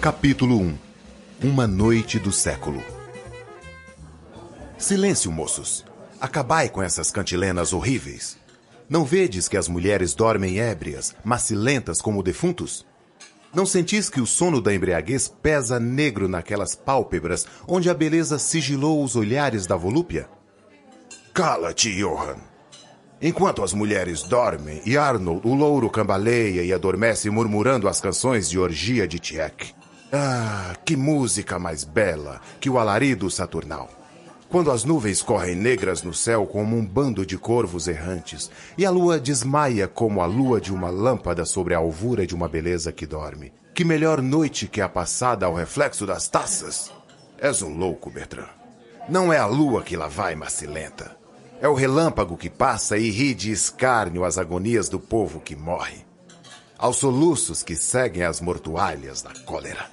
Capítulo 1. Uma noite do século. Silêncio, moços. Acabai com essas cantilenas horríveis. Não vedes que as mulheres dormem ébrias, macilentas como defuntos? Não sentis que o sono da embriaguez pesa negro naquelas pálpebras onde a beleza sigilou os olhares da volúpia? Cala-te, Johann. Enquanto as mulheres dormem e Arnold, o louro, cambaleia e adormece murmurando as canções de orgia de Tieck. Ah, que música mais bela que o alarido saturnal. Quando as nuvens correm negras no céu como um bando de corvos errantes, e a lua desmaia como a lua de uma lâmpada sobre a alvura de uma beleza que dorme. Que melhor noite que a passada ao reflexo das taças? És um louco, Bertrand. Não é a lua que lá vai macilenta. É o relâmpago que passa e ri de escárnio às agonias do povo que morre. Aos soluços que seguem as mortuárias da cólera.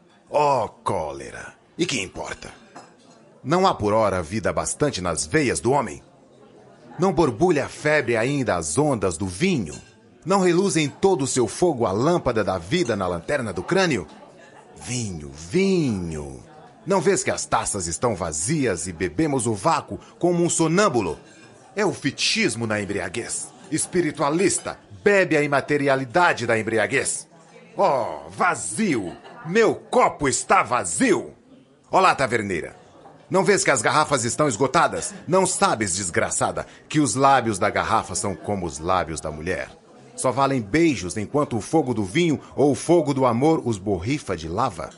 Oh, cólera! E que importa? Não há por hora vida bastante nas veias do homem? Não borbulha a febre ainda as ondas do vinho? Não reluz em todo o seu fogo a lâmpada da vida na lanterna do crânio? Vinho, vinho! Não vês que as taças estão vazias e bebemos o vácuo como um sonâmbulo? É o fetichismo na embriaguez. Espiritualista, bebe a imaterialidade da embriaguez. Oh, vazio! Meu copo está vazio! Olá, taverneira. Não vês que as garrafas estão esgotadas? Não sabes, desgraçada, que os lábios da garrafa são como os lábios da mulher. Só valem beijos enquanto o fogo do vinho ou o fogo do amor os borrifa de lava.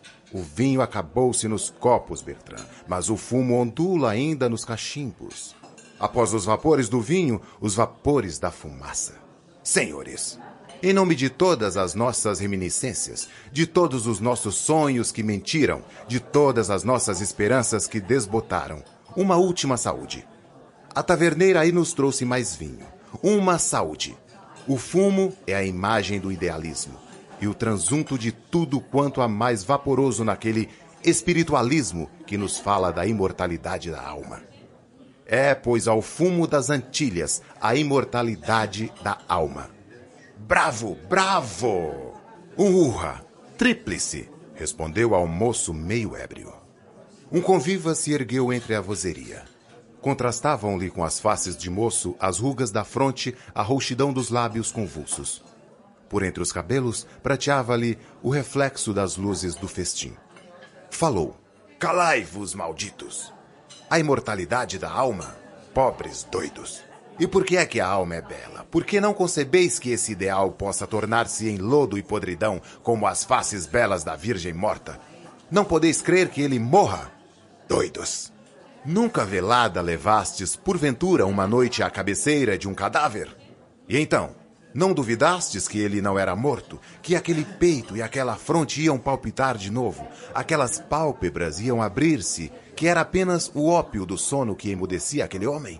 O vinho acabou-se nos copos, Bertrand, mas o fumo ondula ainda nos cachimbos. Após os vapores do vinho, os vapores da fumaça. Senhores, em nome de todas as nossas reminiscências, de todos os nossos sonhos que mentiram, de todas as nossas esperanças que desbotaram, uma última saúde. A taverneira aí nos trouxe mais vinho. Uma saúde. O fumo é a imagem do idealismo e o transunto de tudo quanto há mais vaporoso naquele espiritualismo que nos fala da imortalidade da alma. É, pois, ao fumo das Antilhas a imortalidade da alma. Bravo, bravo! Urra! Tríplice! Respondeu ao moço meio ébrio. Um conviva se ergueu entre a vozeria. Contrastavam-lhe com as faces de moço as rugas da fronte, a rouxidão dos lábios convulsos. Por entre os cabelos prateava-lhe o reflexo das luzes do festim. Falou. Calai-vos, malditos! A imortalidade da alma? Pobres doidos! E por que é que a alma é bela? Por que não concebeis que esse ideal possa tornar-se em lodo e podridão, como as faces belas da Virgem morta? Não podeis crer que ele morra? Doidos! Nunca velada levastes, porventura, uma noite à cabeceira de um cadáver? E então, não duvidastes que ele não era morto? Que aquele peito e aquela fronte iam palpitar de novo? Aquelas pálpebras iam abrir-se? Que era apenas o ópio do sono que emudecia aquele homem?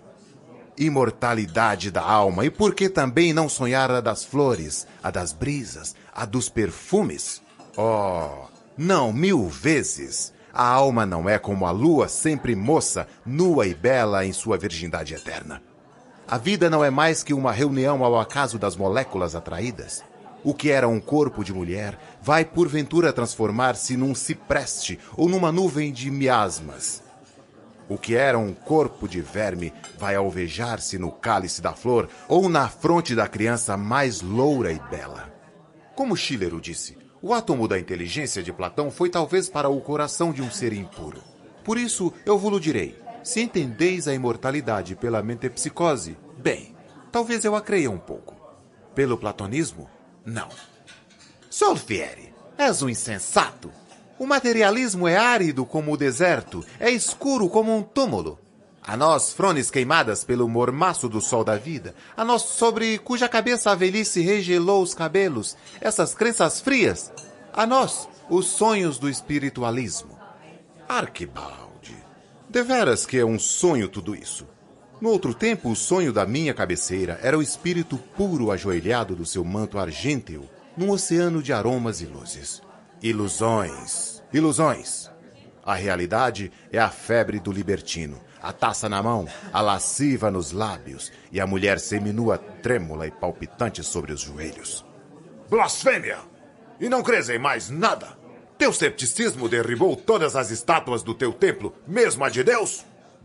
Imortalidade da alma, e por que também não sonhar a das flores, a das brisas, a dos perfumes? Oh, não 1000 vezes! A alma não é como a lua, sempre moça, nua e bela em sua virgindade eterna. A vida não é mais que uma reunião ao acaso das moléculas atraídas. O que era um corpo de mulher vai porventura transformar-se num cipreste ou numa nuvem de miasmas. O que era um corpo de verme vai alvejar-se no cálice da flor ou na fronte da criança mais loura e bela. Como Schiller o disse, o átomo da inteligência de Platão foi talvez para o coração de um ser impuro. Por isso, eu vos direi, se entendeis a imortalidade pela metempsicose, bem, talvez eu a creia um pouco. Pelo platonismo, não. Solfieri, és um insensato. O materialismo é árido como o deserto, é escuro como um túmulo. A nós, frones queimadas pelo mormaço do sol da vida, a nós sobre cuja cabeça a velhice regelou os cabelos, essas crenças frias, a nós, os sonhos do espiritualismo. Arquibaldi, deveras que é um sonho tudo isso. No outro tempo, o sonho da minha cabeceira era o espírito puro ajoelhado do seu manto argênteo, num oceano de aromas e luzes. Ilusões, ilusões. A realidade é a febre do libertino, a taça na mão, a lasciva nos lábios e a mulher seminua trêmula e palpitante sobre os joelhos. Blasfêmia! E não crês em mais nada? Teu cepticismo derribou todas as estátuas do teu templo, mesmo a de Deus?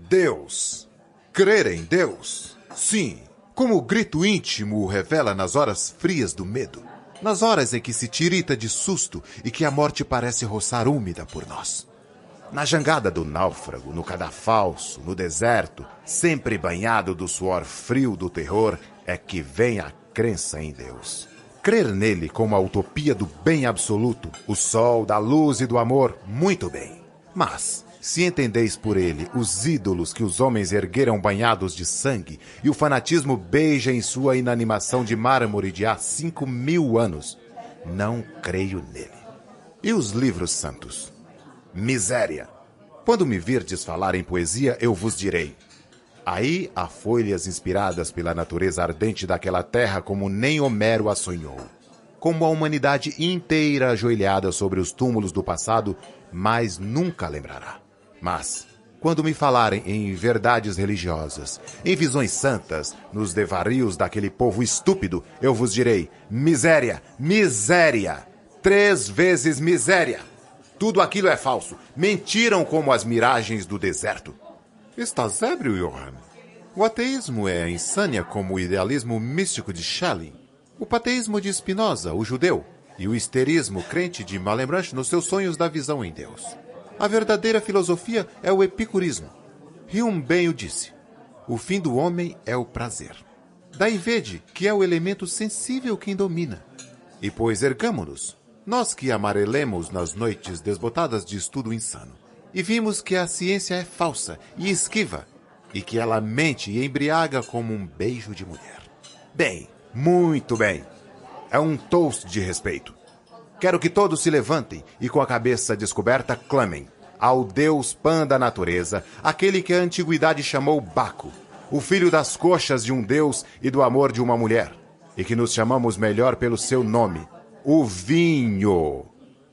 Deus. Crer em Deus? Sim, como o grito íntimo o revela nas horas frias do medo. Nas horas em que se tirita de susto e que a morte parece roçar úmida por nós. Na jangada do náufrago, no cadafalso, no deserto, sempre banhado do suor frio do terror, é que vem a crença em Deus. Crer nele como a utopia do bem absoluto, o sol, da luz e do amor, muito bem. Mas, se entendeis por ele os ídolos que os homens ergueram banhados de sangue e o fanatismo beija em sua inanimação de mármore de há 5.000 anos, não creio nele. E os livros santos? Miséria! Quando me virdes falar em poesia, eu vos direi: aí há folhas inspiradas pela natureza ardente daquela terra como nem Homero a sonhou. Como a humanidade inteira ajoelhada sobre os túmulos do passado, mas nunca lembrará. Mas, quando me falarem em verdades religiosas, em visões santas, nos devarios daquele povo estúpido, eu vos direi: miséria, miséria, 3 vezes miséria. Tudo aquilo é falso. Mentiram como as miragens do deserto. Estás ébrio, Johann? O ateísmo é a insânia como o idealismo místico de Schelling, o pateísmo de Spinoza, o judeu, e o histerismo crente de Malebranche nos seus sonhos da visão em Deus. A verdadeira filosofia é o epicurismo. Hume bem o disse: o fim do homem é o prazer. Daí vede que é o elemento sensível quem domina. E pois ergamo-nos, nós que amarelemos nas noites desbotadas de estudo insano, e vimos que a ciência é falsa e esquiva, e que ela mente e embriaga como um beijo de mulher. Bem, muito bem. É um toast de respeito. Quero que todos se levantem e com a cabeça descoberta clamem ao Deus Pan da natureza, aquele que a antiguidade chamou Baco, o filho das coxas de um Deus e do amor de uma mulher, e que nos chamamos melhor pelo seu nome: o vinho.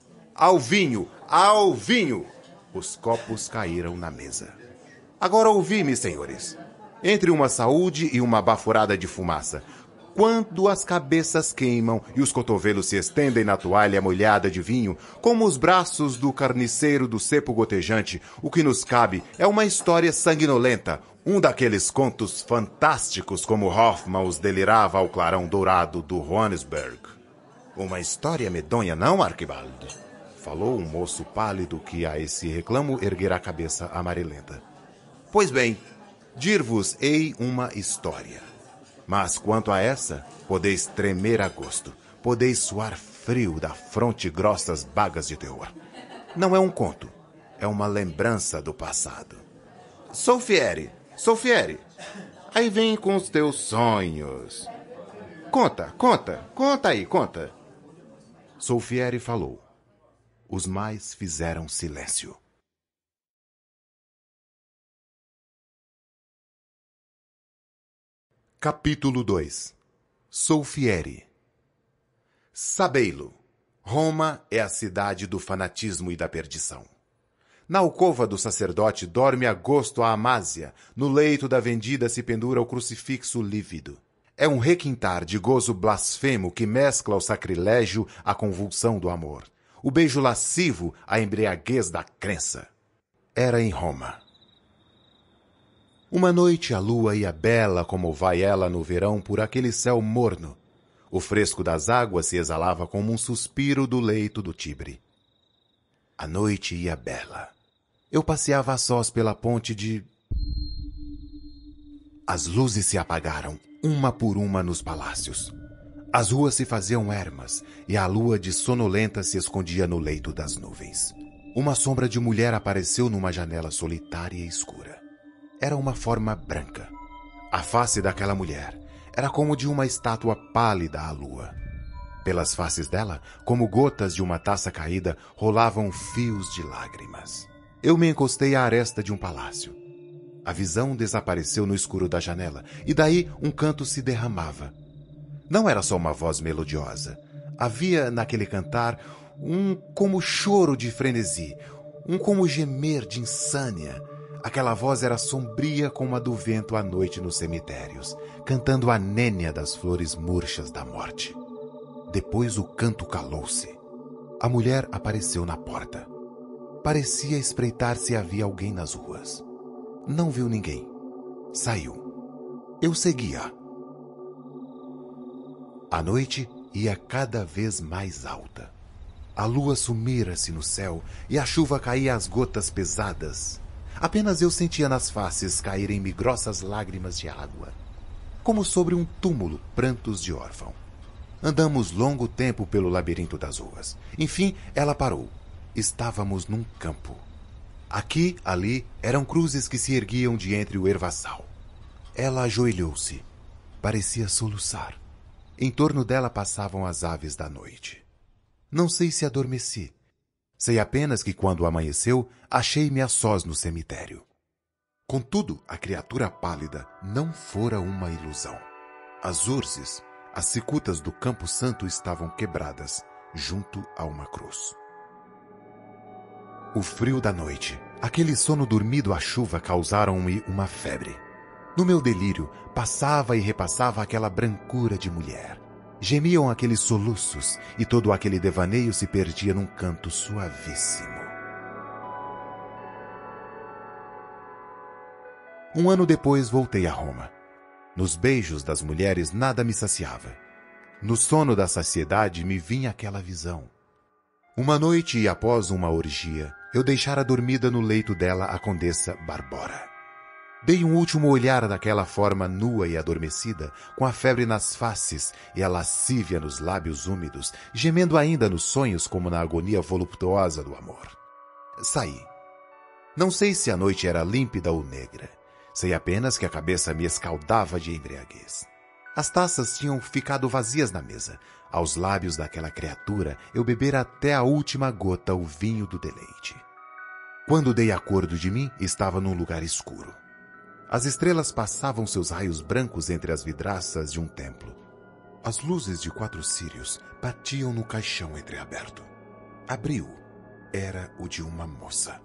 Ao vinho, ao vinho! Os copos caíram na mesa. Agora ouvi-me, senhores. Entre uma saúde e uma baforada de fumaça, quando as cabeças queimam e os cotovelos se estendem na toalha molhada de vinho, como os braços do carniceiro do cepo gotejante, o que nos cabe é uma história sanguinolenta, um daqueles contos fantásticos como Hoffmann os delirava ao clarão dourado do Johannesburg. Uma história medonha, não, Arquibaldo? Falou um moço pálido que a esse reclamo erguera a cabeça amarelenta. Pois bem, dir-vos-ei uma história. Mas quanto a essa, podeis tremer a gosto, podeis suar frio da fronte grossas bagas de terror. Não é um conto, é uma lembrança do passado. Sou fiere, aí vem com os teus sonhos. Conta aí. Solfieri falou. Os mais fizeram silêncio. Capítulo 2. Solfieri. Sabei-lo. Roma é a cidade do fanatismo e da perdição. Na alcova do sacerdote dorme a gosto a Amásia, no leito da vendida se pendura o crucifixo lívido. É um requintar de gozo blasfemo que mescla o sacrilégio à convulsão do amor, o beijo lascivo à embriaguez da crença. Era em Roma. Uma noite a lua ia bela como vai ela no verão por aquele céu morno. O fresco das águas se exalava como um suspiro do leito do Tibre. A noite ia bela. Eu passeava a sós pela ponte de... As luzes se apagaram, uma por uma nos palácios. As ruas se faziam ermas e a lua de sonolenta se escondia no leito das nuvens. Uma sombra de mulher apareceu numa janela solitária e escura. Era uma forma branca. A face daquela mulher era como de uma estátua pálida à lua. Pelas faces dela, como gotas de uma taça caída, rolavam fios de lágrimas. Eu me encostei à aresta de um palácio. A visão desapareceu no escuro da janela, e daí um canto se derramava. Não era só uma voz melodiosa. Havia naquele cantar um como choro de frenesi, um como gemer de insânia. Aquela voz era sombria como a do vento à noite nos cemitérios, cantando a nênia das flores murchas da morte. Depois o canto calou-se. A mulher apareceu na porta. Parecia espreitar se havia alguém nas ruas. Não viu ninguém. Saiu. Eu seguia. A noite ia cada vez mais alta. A lua sumira-se no céu e a chuva caía às gotas pesadas. Apenas eu sentia nas faces caírem-me grossas lágrimas de água, como sobre um túmulo, prantos de órfão. Andamos longo tempo pelo labirinto das ruas. Enfim, ela parou. Estávamos num campo. Aqui, ali, eram cruzes que se erguiam de entre o ervaçal. Ela ajoelhou-se. Parecia soluçar. Em torno dela passavam as aves da noite. Não sei se adormeci. Sei apenas que, quando amanheceu, achei-me a sós no cemitério. Contudo, a criatura pálida não fora uma ilusão. As urzes, as cicutas do Campo Santo estavam quebradas, junto a uma cruz. O frio da noite, aquele sono dormido à chuva causaram-me uma febre. No meu delírio, passava e repassava aquela brancura de mulher. Gemiam aqueles soluços e todo aquele devaneio se perdia num canto suavíssimo. Um ano depois voltei a Roma. Nos beijos das mulheres nada me saciava. No sono da saciedade me vinha aquela visão. Uma noite e após uma orgia, eu deixara dormida no leito dela a condessa Barbora. Dei um último olhar daquela forma nua e adormecida, com a febre nas faces e a lascívia nos lábios úmidos, gemendo ainda nos sonhos como na agonia voluptuosa do amor. Saí. Não sei se a noite era límpida ou negra. Sei apenas que a cabeça me escaldava de embriaguez. As taças tinham ficado vazias na mesa. Aos lábios daquela criatura eu bebera até a última gota o vinho do deleite. Quando dei acordo de mim, estava num lugar escuro. As estrelas passavam seus raios brancos entre as vidraças de um templo. As luzes de 4 círios batiam no caixão entreaberto. Abri-o. Era o de uma moça.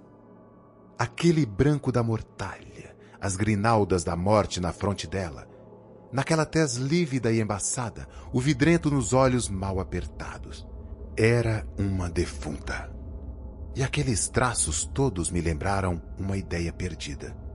Aquele branco da mortalha, as grinaldas da morte na fronte dela, naquela tez lívida e embaçada, o vidrento nos olhos mal apertados. Era uma defunta. E aqueles traços todos me lembraram uma ideia perdida.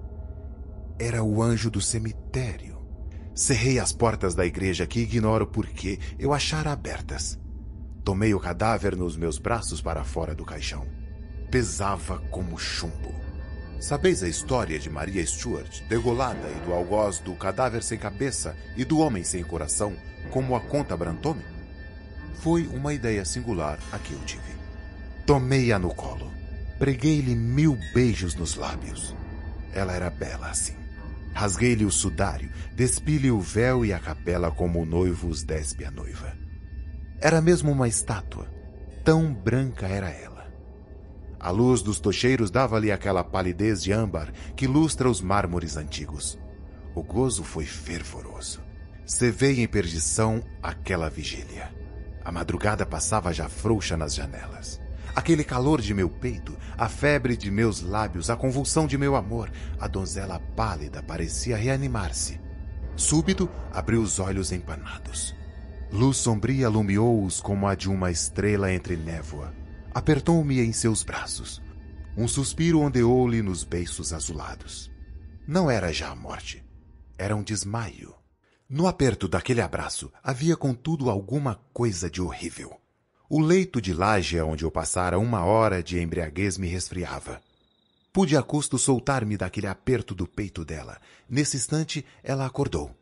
Era o anjo do cemitério. Cerrei as portas da igreja que ignoro por que eu achara abertas. Tomei o cadáver nos meus braços para fora do caixão. Pesava como chumbo. Sabeis a história de Maria Stuart, degolada, e do algoz do cadáver sem cabeça e do homem sem coração, como a conta Brantôme? Foi uma ideia singular a que eu tive. Tomei-a no colo. Preguei-lhe 1000 beijos nos lábios. Ela era bela assim. Rasguei-lhe o sudário, despi-lhe o véu e a capela como o noivo os despe a noiva. Era mesmo uma estátua. Tão branca era ela. A luz dos tocheiros dava-lhe aquela palidez de âmbar que lustra os mármores antigos. O gozo foi fervoroso. Cevei em perdição aquela vigília. A madrugada passava já frouxa nas janelas. Aquele calor de meu peito, a febre de meus lábios, a convulsão de meu amor, a donzela pálida parecia reanimar-se. Súbito, abriu os olhos empanados. Luz sombria alumiou-os como a de uma estrela entre névoa. Apertou-me em seus braços. Um suspiro ondeou-lhe nos beiços azulados. Não era já a morte. Era um desmaio. No aperto daquele abraço havia, contudo, alguma coisa de horrível. O leito de laje onde eu passara 1 hora de embriaguez me resfriava. Pude a custo soltar-me daquele aperto do peito dela. Nesse instante, ela acordou.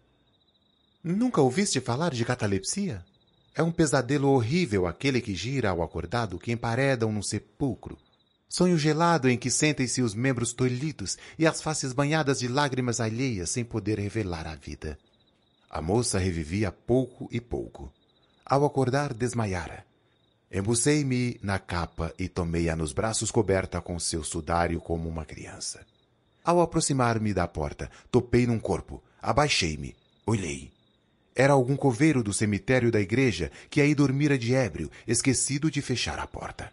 Nunca ouviste falar de catalepsia? É um pesadelo horrível aquele que gira ao acordado que emparedam num sepulcro. Sonho gelado em que sentem-se os membros tolhidos e as faces banhadas de lágrimas alheias sem poder revelar a vida. A moça revivia pouco e pouco. Ao acordar, desmaiara. Embucei-me na capa e tomei-a nos braços coberta com seu sudário como uma criança. Ao aproximar-me da porta, topei num corpo, abaixei-me, olhei. Era algum coveiro do cemitério da igreja que aí dormira de ébrio, esquecido de fechar a porta.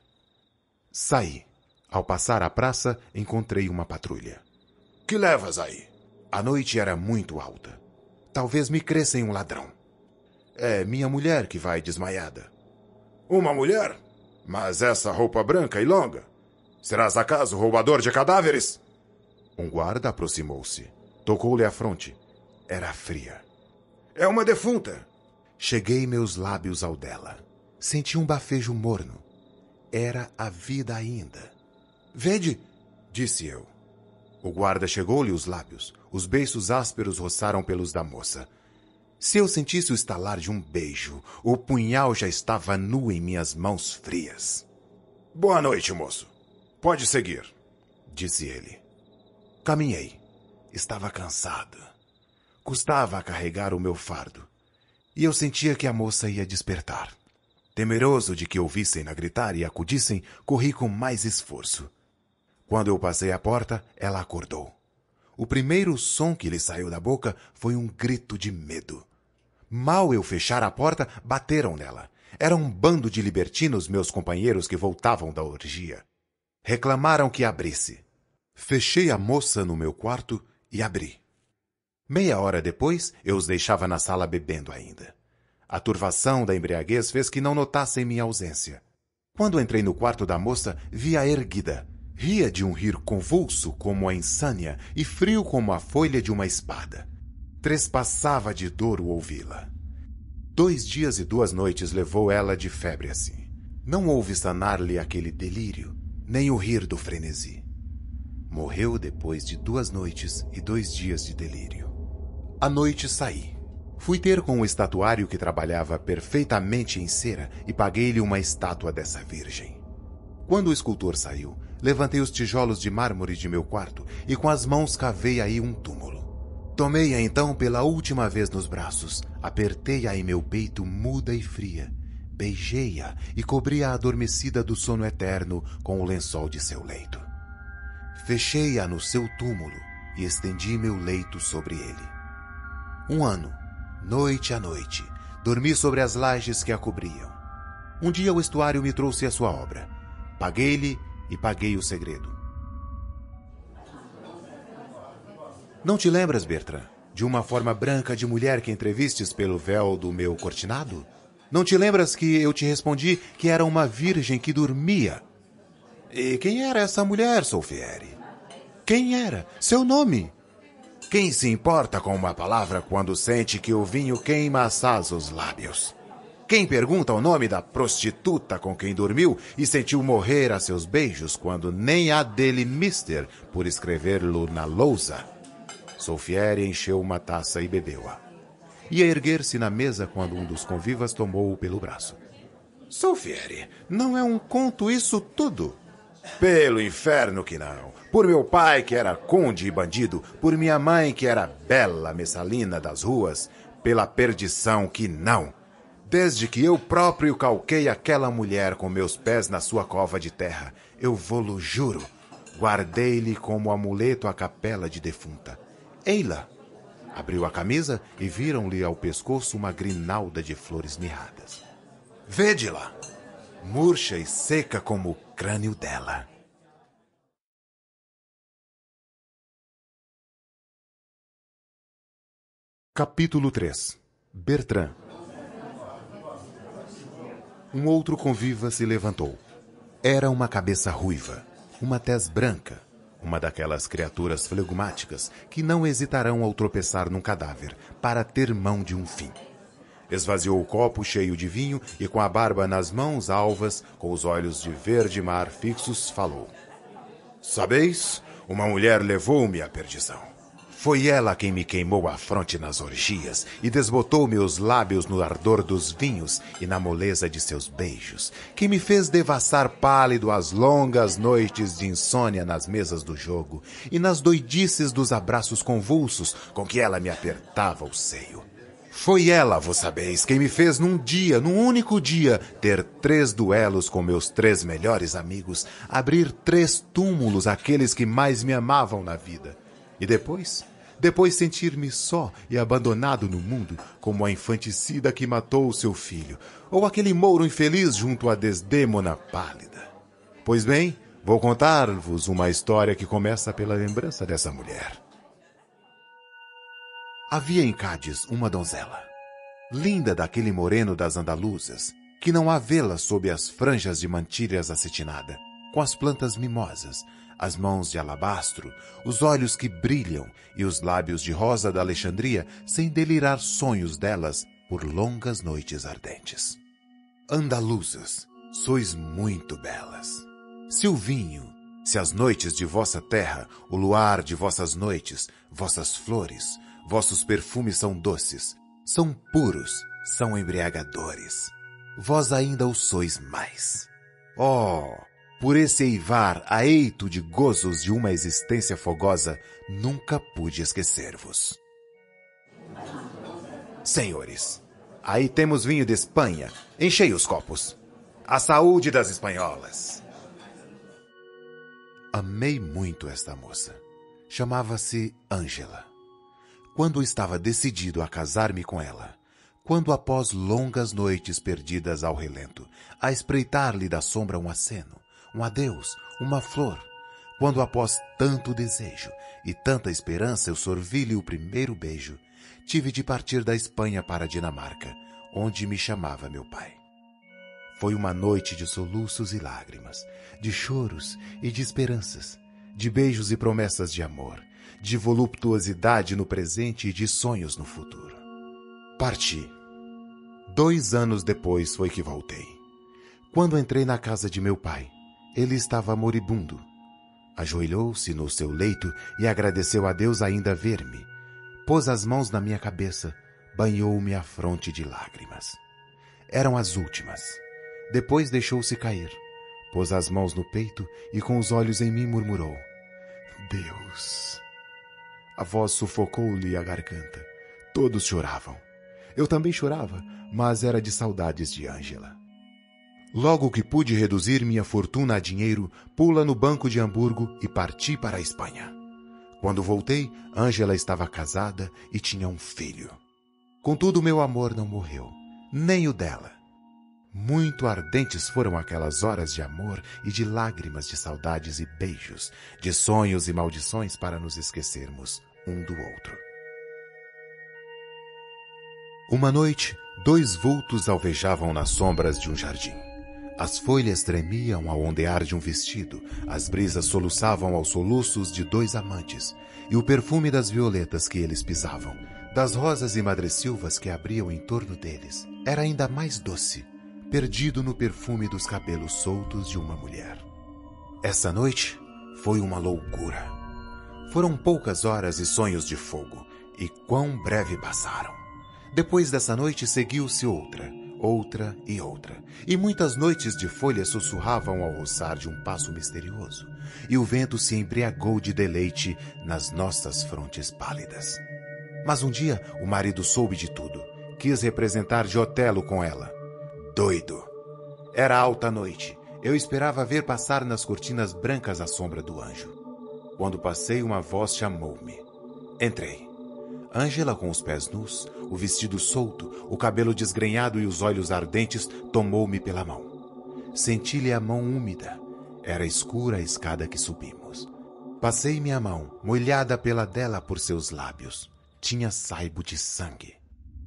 Saí. Ao passar a praça, encontrei uma patrulha. Que levas aí? A noite era muito alta. Talvez me cresça em um ladrão. É minha mulher que vai desmaiada. Uma mulher? Mas essa roupa branca e longa? Serás acaso roubador de cadáveres? Um guarda aproximou-se. Tocou-lhe a fronte. Era fria. É uma defunta. Cheguei meus lábios ao dela. Senti um bafejo morno. Era a vida ainda. Vede, disse eu. O guarda chegou-lhe os lábios. Os beiços ásperos roçaram pelos da moça. Se eu sentisse o estalar de um beijo, o punhal já estava nu em minhas mãos frias. Boa noite, moço. Pode seguir, disse ele. Caminhei. Estava cansado. Custava a carregar o meu fardo. E eu sentia que a moça ia despertar. Temeroso de que ouvissem-na gritar e acudissem, corri com mais esforço. Quando eu passei a porta, ela acordou. O primeiro som que lhe saiu da boca foi um grito de medo. Mal eu fechar a porta, bateram nela. Era um bando de libertinos, meus companheiros que voltavam da orgia. Reclamaram que abrisse. Fechei a moça no meu quarto e abri. Meia hora depois, eu os deixava na sala bebendo ainda. A turvação da embriaguez fez que não notassem minha ausência. Quando entrei no quarto da moça, vi-a erguida. Ria de um rir convulso como a insânia e frio como a folha de uma espada. Trespassava de dor o ouvi-la. 2 dias e 2 noites levou ela de febre assim. Não houve sanar-lhe aquele delírio, nem o rir do frenesi. Morreu depois de 2 noites e 2 dias de delírio. À noite saí. Fui ter com o estatuário que trabalhava perfeitamente em cera e paguei-lhe uma estátua dessa virgem. Quando o escultor saiu, levantei os tijolos de mármore de meu quarto e com as mãos cavei aí um túmulo. Tomei-a então pela última vez nos braços, apertei-a em meu peito muda e fria, beijei-a e cobri-a adormecida do sono eterno com o lençol de seu leito. Fechei-a no seu túmulo e estendi meu leito sobre ele. 1 ano, noite a noite, dormi sobre as lajes que a cobriam. Um dia o estuário me trouxe a sua obra. Paguei-lhe e paguei o segredo. Não te lembras, Bertrand, de uma forma branca de mulher que entrevistes pelo véu do meu cortinado? Não te lembras que eu te respondi que era uma virgem que dormia? E quem era essa mulher, Solfieri? Quem era? Seu nome? Quem se importa com uma palavra quando sente que o vinho queima assaz os lábios? Quem pergunta o nome da prostituta com quem dormiu e sentiu morrer a seus beijos quando nem há dele mister por escrever-lo na lousa? Solfieri encheu uma taça e bebeu-a. Ia erguer-se na mesa quando um dos convivas tomou-o pelo braço. Solfieri, não é um conto isso tudo? Pelo inferno que não. Por meu pai que era conde e bandido, por minha mãe que era bela messalina das ruas, pela perdição que não. Desde que eu próprio calquei aquela mulher com meus pés na sua cova de terra, eu vô-lo juro, guardei-lhe como amuleto a capela de defunta. Ei-la! Abriu a camisa e viram-lhe ao pescoço uma grinalda de flores mirradas. Vede-la! Murcha e seca como o crânio dela. Capítulo 3. Bertrand. Um outro conviva se levantou. Era uma cabeça ruiva, uma tez branca, uma daquelas criaturas flegmáticas que não hesitarão ao tropeçar num cadáver para ter mão de um fim. Esvaziou o copo cheio de vinho e, com a barba nas mãos alvas, com os olhos de verde mar fixos, falou. Sabeis, uma mulher levou-me à perdição. Foi ela quem me queimou a fronte nas orgias e desbotou meus lábios no ardor dos vinhos e na moleza de seus beijos, quem me fez devassar pálido as longas noites de insônia nas mesas do jogo e nas doidices dos abraços convulsos com que ela me apertava o seio. Foi ela, vós sabeis, quem me fez num único dia, ter 3 duelos com meus 3 melhores amigos, abrir 3 túmulos àqueles que mais me amavam na vida. E depois sentir-me só e abandonado no mundo, como a infanticida que matou o seu filho, ou aquele mouro infeliz junto à Desdêmona pálida. Pois bem, vou contar-vos uma história que começa pela lembrança dessa mulher. Havia em Cádiz uma donzela, linda daquele moreno das andaluzas, que não há vê-la sob as franjas de mantilhas acetinada, com as plantas mimosas, as mãos de alabastro, os olhos que brilham e os lábios de rosa da Alexandria, sem delirar sonhos delas por longas noites ardentes. Andaluzas, sois muito belas. Se o vinho, se as noites de vossa terra, o luar de vossas noites, vossas flores, vossos perfumes são doces, são puros, são embriagadores, vós ainda o sois mais. Oh, por esse eivar a eito de gozos de uma existência fogosa, nunca pude esquecer-vos. Senhores, aí temos vinho de Espanha. Enchei os copos. A saúde das espanholas. Amei muito esta moça. Chamava-se Ângela. Quando estava decidido a casar-me com ela, quando após longas noites perdidas ao relento, a espreitar-lhe da sombra um aceno, um adeus, uma flor, quando após tanto desejo e tanta esperança eu sorvi-lhe o primeiro beijo, tive de partir da Espanha para a Dinamarca, onde me chamava meu pai. Foi uma noite de soluços e lágrimas, de choros e de esperanças, de beijos e promessas de amor, de voluptuosidade no presente e de sonhos no futuro. Parti. 2 anos depois foi que voltei. Quando entrei na casa de meu pai, ele estava moribundo. Ajoelhou-se no seu leito e agradeceu a Deus ainda ver-me. Pôs as mãos na minha cabeça, banhou-me a fronte de lágrimas. Eram as últimas. Depois deixou-se cair, pôs as mãos no peito e com os olhos em mim murmurou: Deus. A voz sufocou-lhe a garganta. Todos choravam. Eu também chorava, mas era de saudades de Ângela. Logo que pude reduzir minha fortuna a dinheiro, pula no Banco de Hamburgo e parti para a Espanha. Quando voltei, Ângela estava casada e tinha um filho. Contudo, meu amor não morreu, nem o dela. Muito ardentes foram aquelas horas de amor e de lágrimas de saudades e beijos, de sonhos e maldições para nos esquecermos um do outro. Uma noite, 2 vultos alvejavam nas sombras de um jardim. As folhas tremiam ao ondear de um vestido, as brisas soluçavam aos soluços de 2 amantes, e o perfume das violetas que eles pisavam, das rosas e madressilvas que abriam em torno deles, era ainda mais doce, perdido no perfume dos cabelos soltos de uma mulher. Essa noite foi uma loucura. Foram poucas horas e sonhos de fogo, e quão breve passaram. Depois dessa noite seguiu-se outra e outra, e muitas noites de folhas sussurravam ao roçar de um passo misterioso, e o vento se embriagou de deleite nas nossas frontes pálidas. Mas um dia o marido soube de tudo, quis representar de Otelo com ela. Doido! Era alta noite. Eu esperava ver passar nas cortinas brancas a sombra do anjo. Quando passei, uma voz chamou-me. Entrei. Ângela, com os pés nus, o vestido solto, o cabelo desgrenhado e os olhos ardentes, tomou-me pela mão. Senti-lhe a mão úmida. Era escura a escada que subimos. Passei minha mão, molhada pela dela por seus lábios. Tinha saibo de sangue.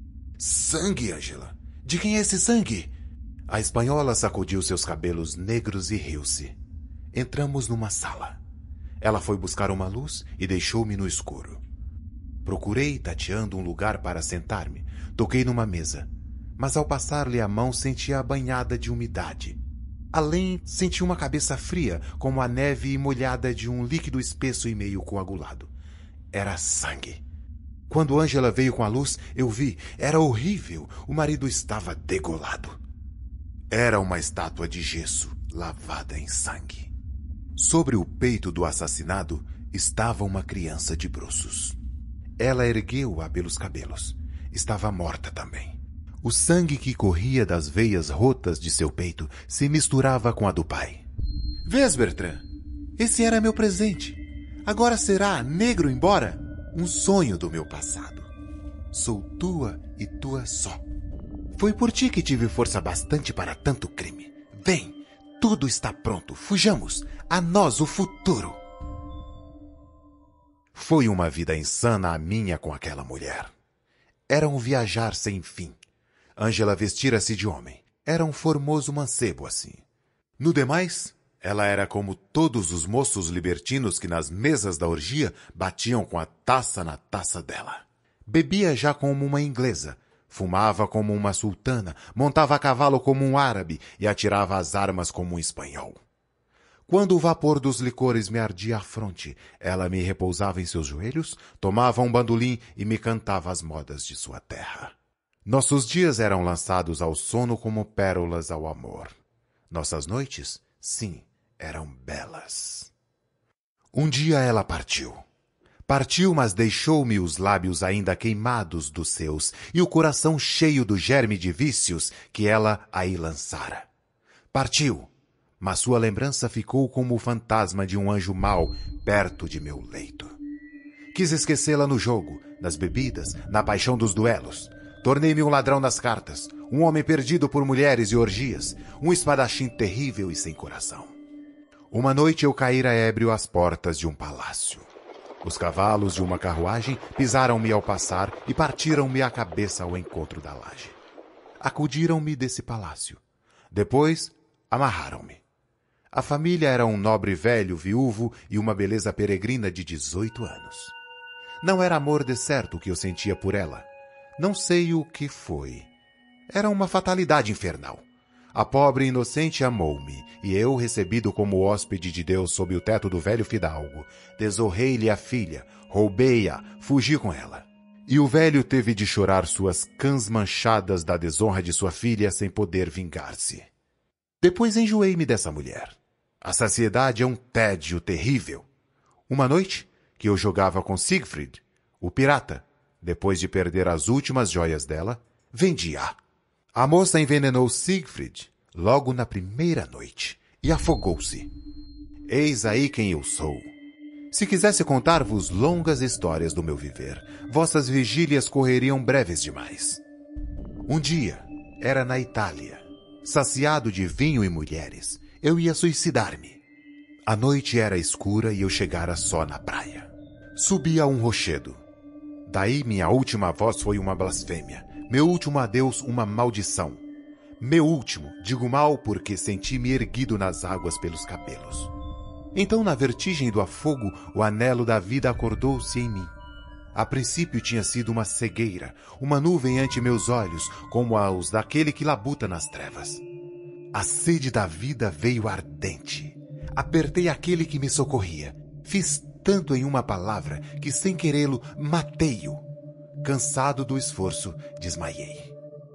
Sangue, Ângela? De quem é esse sangue? A espanhola sacudiu seus cabelos negros e riu-se. Entramos numa sala. Ela foi buscar uma luz e deixou-me no escuro. Procurei, tateando um lugar para sentar-me. Toquei numa mesa, mas ao passar-lhe a mão senti-a banhada de umidade. Além, senti uma cabeça fria, como a neve molhada de um líquido espesso e meio coagulado. Era sangue. Quando Ângela veio com a luz, eu vi. Era horrível. O marido estava degolado. Era uma estátua de gesso, lavada em sangue. Sobre o peito do assassinado estava uma criança de bruços. Ela ergueu-a pelos cabelos. Estava morta também. O sangue que corria das veias rotas de seu peito se misturava com a do pai. Vês, Bertrand? Esse era meu presente. Agora será, negro embora, um sonho do meu passado. Sou tua e tua só. Foi por ti que tive força bastante para tanto crime. Vem, tudo está pronto, fujamos. A nós o futuro. Foi uma vida insana a minha com aquela mulher. Era um viajar sem fim. Ângela vestira-se de homem. Era um formoso mancebo assim. No demais, ela era como todos os moços libertinos que nas mesas da orgia batiam com a taça na taça dela. Bebia já como uma inglesa, fumava como uma sultana, montava a cavalo como um árabe e atirava as armas como um espanhol. Quando o vapor dos licores me ardia a fronte, ela me repousava em seus joelhos, tomava um bandolim e me cantava as modas de sua terra. Nossos dias eram lançados ao sono como pérolas ao amor. Nossas noites, sim, eram belas. Um dia ela partiu. Partiu, mas deixou-me os lábios ainda queimados dos seus e o coração cheio do germe de vícios que ela aí lançara. Partiu, mas sua lembrança ficou como o fantasma de um anjo mau perto de meu leito. Quis esquecê-la no jogo, nas bebidas, na paixão dos duelos. Tornei-me um ladrão das cartas, um homem perdido por mulheres e orgias, um espadachim terrível e sem coração. Uma noite eu caíra ébrio às portas de um palácio. Os cavalos de uma carruagem pisaram-me ao passar e partiram-me a cabeça ao encontro da laje. Acudiram-me desse palácio. Depois, amarraram-me. A família era um nobre velho viúvo e uma beleza peregrina de 18 anos. Não era amor de certo o que eu sentia por ela. Não sei o que foi. Era uma fatalidade infernal. A pobre inocente amou-me, e eu, recebido como hóspede de Deus sob o teto do velho fidalgo, desonrei-lhe a filha, roubei-a, fugi com ela. E o velho teve de chorar suas cãs manchadas da desonra de sua filha sem poder vingar-se. Depois enjoei-me dessa mulher. A saciedade é um tédio terrível. Uma noite, que eu jogava com Siegfried, o pirata, depois de perder as últimas joias dela, vendi-a. A moça envenenou Siegfried logo na primeira noite e afogou-se. Eis aí quem eu sou. Se quisesse contar-vos longas histórias do meu viver, vossas vigílias correriam breves demais. Um dia, era na Itália. Saciado de vinho e mulheres, eu ia suicidar-me. A noite era escura e eu chegara só na praia. Subi a um rochedo. Daí minha última voz foi uma blasfêmia. Meu último adeus, uma maldição. Meu último, digo mal porque senti-me erguido nas águas pelos cabelos. Então, na vertigem do afogo, o anelo da vida acordou-se em mim. A princípio tinha sido uma cegueira, uma nuvem ante meus olhos, como aos daquele que labuta nas trevas. A sede da vida veio ardente. Apertei aquele que me socorria. Fiz tanto em uma palavra que, sem querê-lo, matei-o. Cansado do esforço, desmaiei.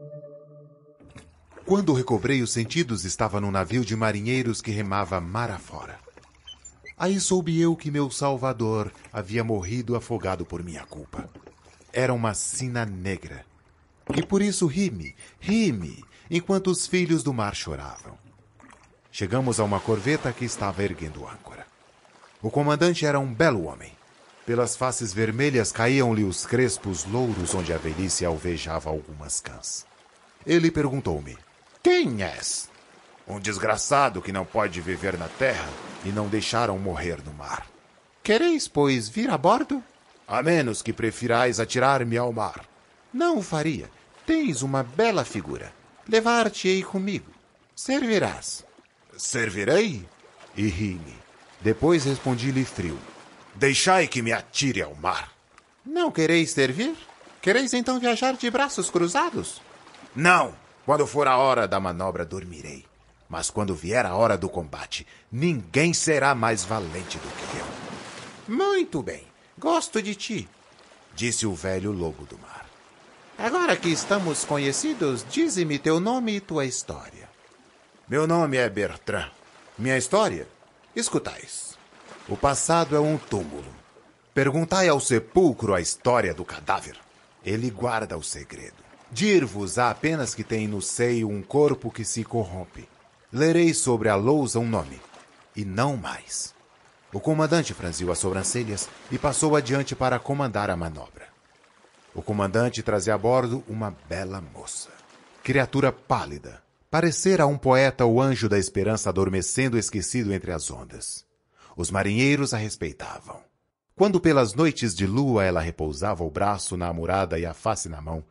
Quando recobrei os sentidos, estava num navio de marinheiros que remava mar afora. Aí soube eu que meu salvador havia morrido afogado por minha culpa. Era uma sina negra. E por isso ri-me, enquanto os filhos do mar choravam. Chegamos a uma corveta que estava erguendo âncora. O comandante era um belo homem. Pelas faces vermelhas caíam-lhe os crespos louros onde a velhice alvejava algumas cãs. Ele perguntou-me: "Quem és?" "Um desgraçado que não pode viver na terra e não deixaram morrer no mar." "Quereis, pois, vir a bordo?" "A menos que prefirais atirar-me ao mar." "Não o faria. Tens uma bela figura. Levar-te-ei comigo. Servirás." "Servirei?" E ri-me. Depois respondi-lhe frio: "Deixai que me atire ao mar." "Não quereis servir? Quereis então viajar de braços cruzados?" "Não. Quando for a hora da manobra, dormirei. Mas quando vier a hora do combate, ninguém será mais valente do que eu." "Muito bem. Gosto de ti", disse o velho lobo do mar. "Agora que estamos conhecidos, dize-me teu nome e tua história." "Meu nome é Bertrand. Minha história? Escutais. O passado é um túmulo. Perguntai ao sepulcro a história do cadáver. Ele guarda o segredo. Dir-vos-á apenas que tem no seio um corpo que se corrompe. Lereis sobre a lousa um nome, e não mais." O comandante franziu as sobrancelhas e passou adiante para comandar a manobra. O comandante trazia a bordo uma bela moça. Criatura pálida. Parecera um poeta o anjo da esperança adormecendo esquecido entre as ondas. Os marinheiros a respeitavam. Quando pelas noites de lua ela repousava o braço na amurada e a face na mão,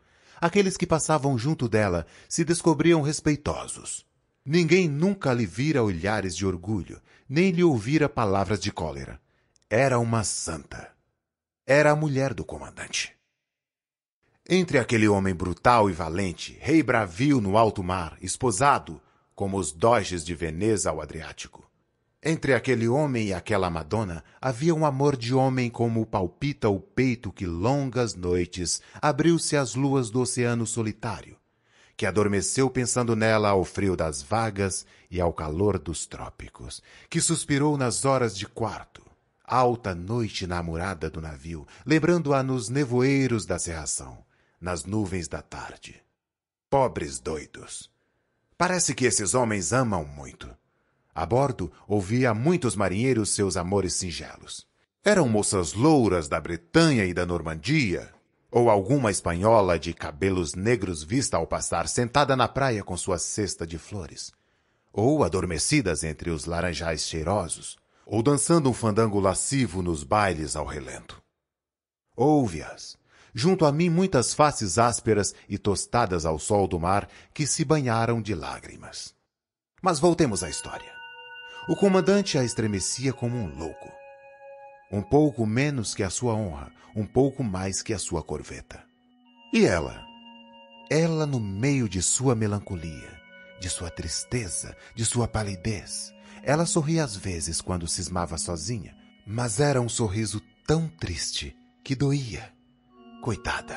Aqueles que passavam junto dela se descobriam respeitosos. Ninguém nunca lhe vira olhares de orgulho, nem lhe ouvira palavras de cólera. Era uma santa. Era a mulher do comandante. Entre aquele homem brutal e valente, rei bravio no alto mar, esposado, como os doges de Veneza ao Adriático. Entre aquele homem e aquela Madonna, havia um amor de homem como palpita o peito que longas noites abriu-se às luas do oceano solitário, que adormeceu pensando nela ao frio das vagas e ao calor dos trópicos, que suspirou nas horas de quarto, alta noite na amurada do navio, lembrando-a nos nevoeiros da cerração, nas nuvens da tarde. Pobres doidos! Parece que esses homens amam muito. A bordo, ouvia a muitos marinheiros seus amores singelos. Eram moças louras da Bretanha e da Normandia, ou alguma espanhola de cabelos negros vista ao passar sentada na praia com sua cesta de flores, ou adormecidas entre os laranjais cheirosos, ou dançando um fandango lascivo nos bailes ao relento. Ouve-as. Junto a mim muitas faces ásperas e tostadas ao sol do mar que se banharam de lágrimas. Mas voltemos à história. O comandante a estremecia como um louco. Um pouco menos que a sua honra, um pouco mais que a sua corveta. E ela? Ela no meio de sua melancolia, de sua tristeza, de sua palidez. Ela sorria às vezes quando cismava sozinha, mas era um sorriso tão triste que doía. Coitada.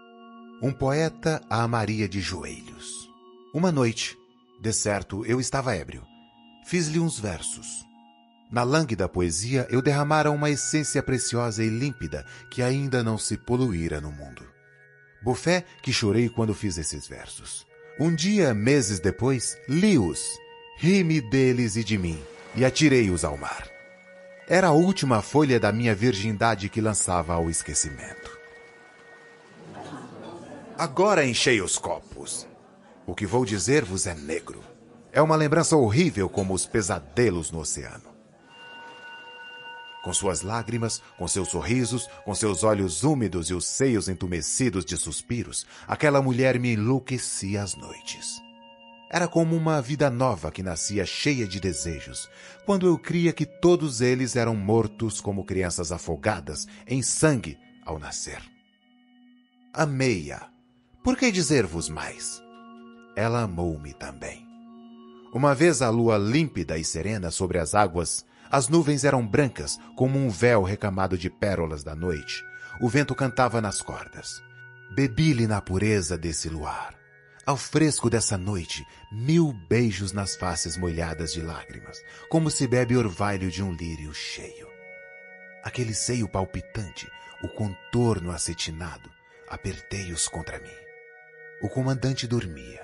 Um poeta a amaria de joelhos. Uma noite, de certo, eu estava ébrio. Fiz-lhe uns versos. Na lânguida poesia eu derramara uma essência preciosa e límpida que ainda não se poluíra no mundo. Bofé que chorei quando fiz esses versos. Um dia, meses depois, li-os, ri-me deles e de mim, e atirei-os ao mar. Era a última folha da minha virgindade que lançava ao esquecimento. Agora enchei os copos. O que vou dizer-vos é negro. É uma lembrança horrível como os pesadelos no oceano. Com suas lágrimas, com seus sorrisos, com seus olhos úmidos e os seios entumecidos de suspiros, aquela mulher me enlouquecia às noites. Era como uma vida nova que nascia cheia de desejos, quando eu cria que todos eles eram mortos como crianças afogadas em sangue ao nascer. Amei-a. Por que dizer-vos mais? Ela amou-me também. Uma vez a lua límpida e serena sobre as águas, as nuvens eram brancas como um véu recamado de pérolas da noite. O vento cantava nas cordas. Bebi-lhe na pureza desse luar. Ao fresco dessa noite, 1000 beijos nas faces molhadas de lágrimas, como se bebe orvalho de um lírio cheio. Aquele seio palpitante, o contorno acetinado, apertei-os contra mim. O comandante dormia.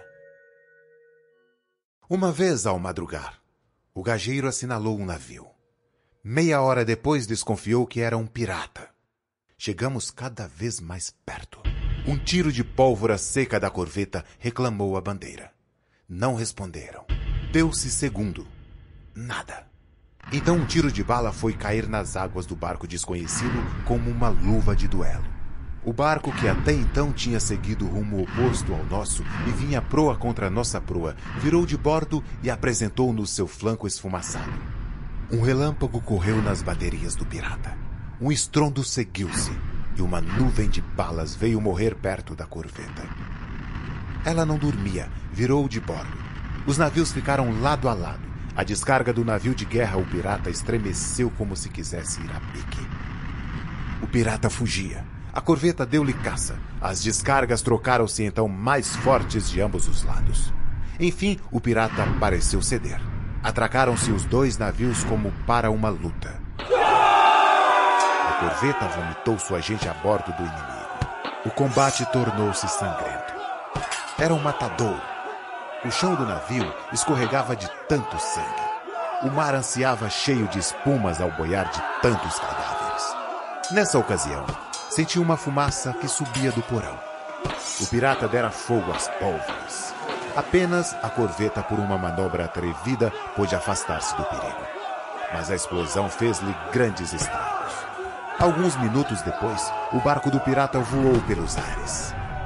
Uma vez, ao madrugar, o gageiro assinalou um navio. Meia hora depois desconfiou que era um pirata. Chegamos cada vez mais perto. Um tiro de pólvora seca da corveta reclamou a bandeira. Não responderam. Deu-se segundo. Nada. Então um tiro de bala foi cair nas águas do barco desconhecido como uma luva de duelo. O barco, que até então tinha seguido o rumo oposto ao nosso e vinha proa contra nossa proa, virou de bordo e apresentou-nos seu flanco esfumaçado. Um relâmpago correu nas baterias do pirata. Um estrondo seguiu-se e uma nuvem de balas veio morrer perto da corveta. Ela não dormia, virou de bordo. Os navios ficaram lado a lado. A descarga do navio de guerra, o pirata estremeceu como se quisesse ir a pique. O pirata fugia. A corveta deu-lhe caça. As descargas trocaram-se então mais fortes de ambos os lados. Enfim, o pirata pareceu ceder. Atracaram-se os dois navios como para uma luta. A corveta vomitou sua gente a bordo do inimigo. O combate tornou-se sangrento. Era um matadouro. O chão do navio escorregava de tanto sangue. O mar ansiava cheio de espumas ao boiar de tantos cadáveres. Nessa ocasião, senti uma fumaça que subia do porão. O pirata dera fogo às pólvoras. Apenas a corveta, por uma manobra atrevida, pôde afastar-se do perigo. Mas a explosão fez-lhe grandes estragos. Alguns minutos depois, o barco do pirata voou pelos ares.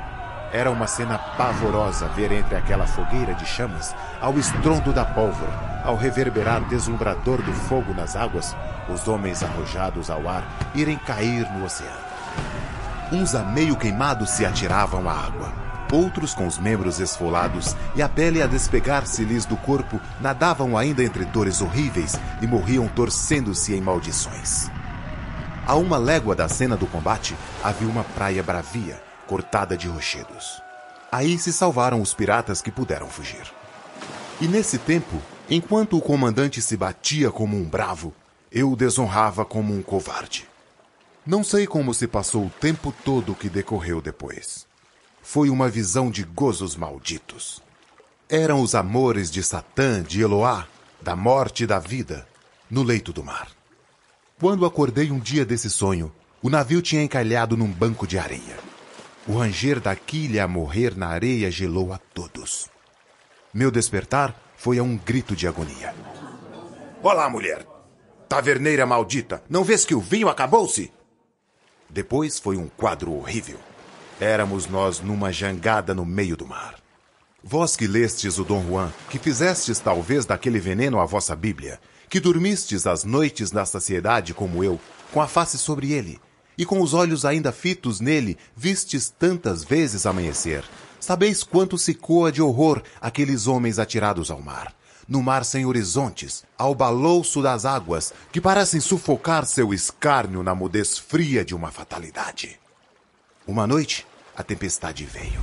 Era uma cena pavorosa ver entre aquela fogueira de chamas, ao estrondo da pólvora, ao reverberar deslumbrador do fogo nas águas, os homens arrojados ao ar irem cair no oceano. Uns a meio queimados se atiravam à água. Outros, com os membros esfolados e a pele a despegar-se-lhes do corpo, nadavam ainda entre dores horríveis e morriam torcendo-se em maldições. A uma légua da cena do combate havia uma praia bravia, cortada de rochedos. Aí se salvaram os piratas que puderam fugir. E nesse tempo, enquanto o comandante se batia como um bravo, eu o desonrava como um covarde. Não sei como se passou o tempo todo que decorreu depois. Foi uma visão de gozos malditos. Eram os amores de Satã, de Eloá, da morte e da vida, no leito do mar. Quando acordei um dia desse sonho, o navio tinha encalhado num banco de areia. O ranger da quilha a morrer na areia gelou a todos. Meu despertar foi a um grito de agonia. Olá, mulher! Taverneira maldita, não vês que o vinho acabou-se? Depois foi um quadro horrível. Éramos nós numa jangada no meio do mar. Vós que lestes o Dom Juan, que fizestes talvez daquele veneno a vossa Bíblia, que dormistes as noites na saciedade como eu, com a face sobre ele, e com os olhos ainda fitos nele, vistes tantas vezes amanhecer. Sabeis quanto se coa de horror aqueles homens atirados ao mar, no mar sem horizontes, ao balouço das águas, que parecem sufocar seu escárnio na mudez fria de uma fatalidade. Uma noite, a tempestade veio.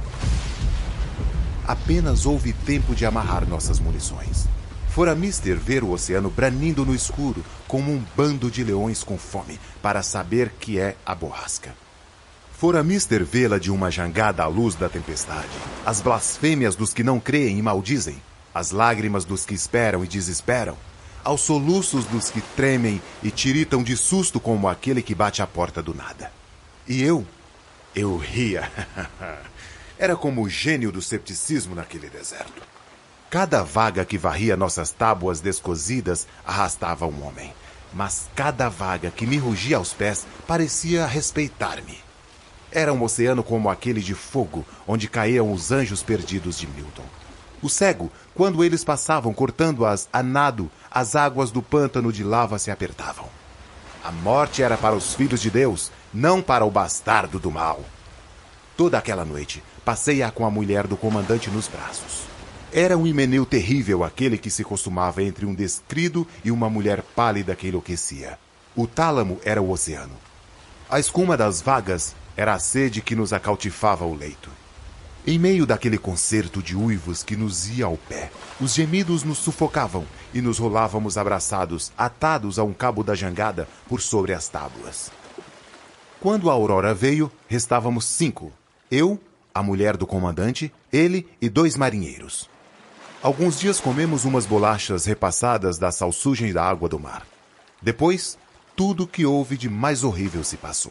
Apenas houve tempo de amarrar nossas munições. Fora mister ver o oceano branindo no escuro, como um bando de leões com fome, para saber que é a borrasca. Fora mister vê-la de uma jangada à luz da tempestade, as blasfêmias dos que não creem e maldizem, as lágrimas dos que esperam e desesperam, aos soluços dos que tremem e tiritam de susto como aquele que bate à porta do nada. E eu ria. Era como o gênio do cepticismo naquele deserto. Cada vaga que varria nossas tábuas descosidas arrastava um homem, mas cada vaga que me rugia aos pés parecia respeitar-me. Era um oceano como aquele de fogo, onde caíam os anjos perdidos de Milton. O cego, quando eles passavam cortando-as a nado, as águas do pântano de lava se apertavam. A morte era para os filhos de Deus, não para o bastardo do mal. Toda aquela noite, passei-a com a mulher do comandante nos braços. Era um himeneu terrível aquele que se consumava entre um descrido e uma mulher pálida que enlouquecia. O tálamo era o oceano. A escuma das vagas era a sede que nos acautifava o leito. Em meio daquele concerto de uivos que nos ia ao pé, os gemidos nos sufocavam e nos rolávamos abraçados, atados a um cabo da jangada por sobre as tábuas. Quando a aurora veio, restávamos 5. Eu, a mulher do comandante, ele e 2 marinheiros. Alguns dias comemos umas bolachas repassadas da salsugem da água do mar. Depois, tudo o que houve de mais horrível se passou.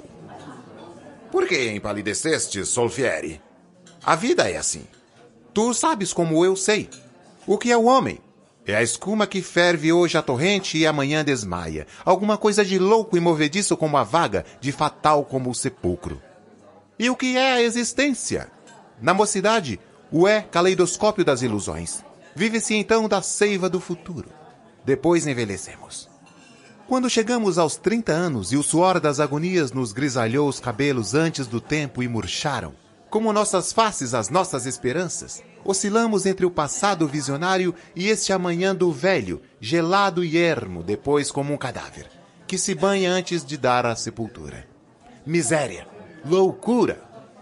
Por que empalideceste, Solfieri? A vida é assim. Tu sabes como eu sei. O que é o homem? É a escuma que ferve hoje a torrente e amanhã desmaia. Alguma coisa de louco e movediço como a vaga, de fatal como o sepulcro. E o que é a existência? Na mocidade, o caleidoscópio das ilusões. Vive-se então da seiva do futuro. Depois envelhecemos. Quando chegamos aos 30 anos e o suor das agonias nos grisalhou os cabelos antes do tempo e murcharam, como nossas faces as nossas esperanças, oscilamos entre o passado visionário e este amanhã do velho, gelado e ermo, depois como um cadáver, que se banha antes de dar à sepultura. Miséria, loucura.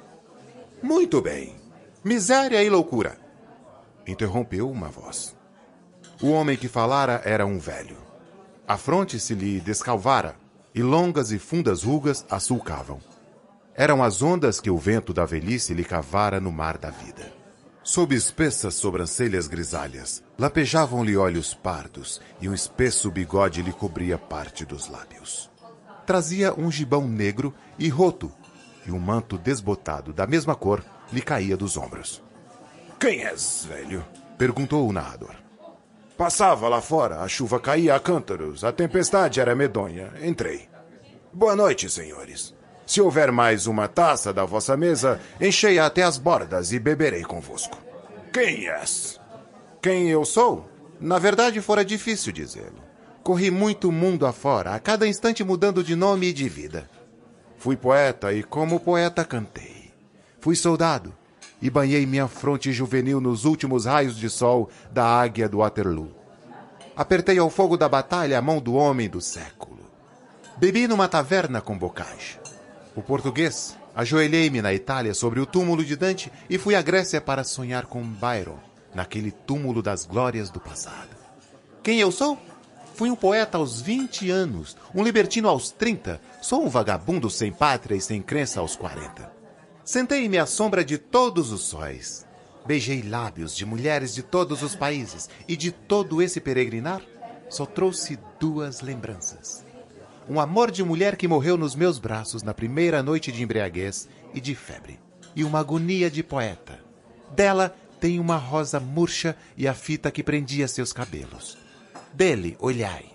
Muito bem, miséria e loucura, interrompeu uma voz. O homem que falara era um velho. A fronte se lhe descalvara, e longas e fundas rugas a sulcavam. Eram as ondas que o vento da velhice lhe cavara no mar da vida. Sob espessas sobrancelhas grisalhas, lapejavam-lhe olhos pardos, e um espesso bigode lhe cobria parte dos lábios. Trazia um gibão negro e roto, e um manto desbotado da mesma cor lhe caía dos ombros. — Quem és, velho? — perguntou o narrador. — Passava lá fora, a chuva caía a cântaros, a tempestade era medonha. Entrei. — Boa noite, senhores. Se houver mais uma taça da vossa mesa, enchei-a até as bordas e beberei convosco. Quem és? Quem eu sou? Na verdade, fora difícil dizê-lo. Corri muito mundo afora, a cada instante mudando de nome e de vida. Fui poeta e, como poeta, cantei. Fui soldado e banhei minha fronte juvenil nos últimos raios de sol da águia do Waterloo. Apertei ao fogo da batalha a mão do homem do século. Bebi numa taverna com Bocage. O português, ajoelhei-me na Itália sobre o túmulo de Dante e fui à Grécia para sonhar com Byron, naquele túmulo das glórias do passado. Quem eu sou? Fui um poeta aos 20 anos, um libertino aos 30, sou um vagabundo sem pátria e sem crença aos 40. Sentei-me à sombra de todos os sóis. Beijei lábios de mulheres de todos os países e de todo esse peregrinar só trouxe 2 lembranças. Um amor de mulher que morreu nos meus braços na primeira noite de embriaguez e de febre. E uma agonia de poeta. Dela tem uma rosa murcha e a fita que prendia seus cabelos. Dele, olhai.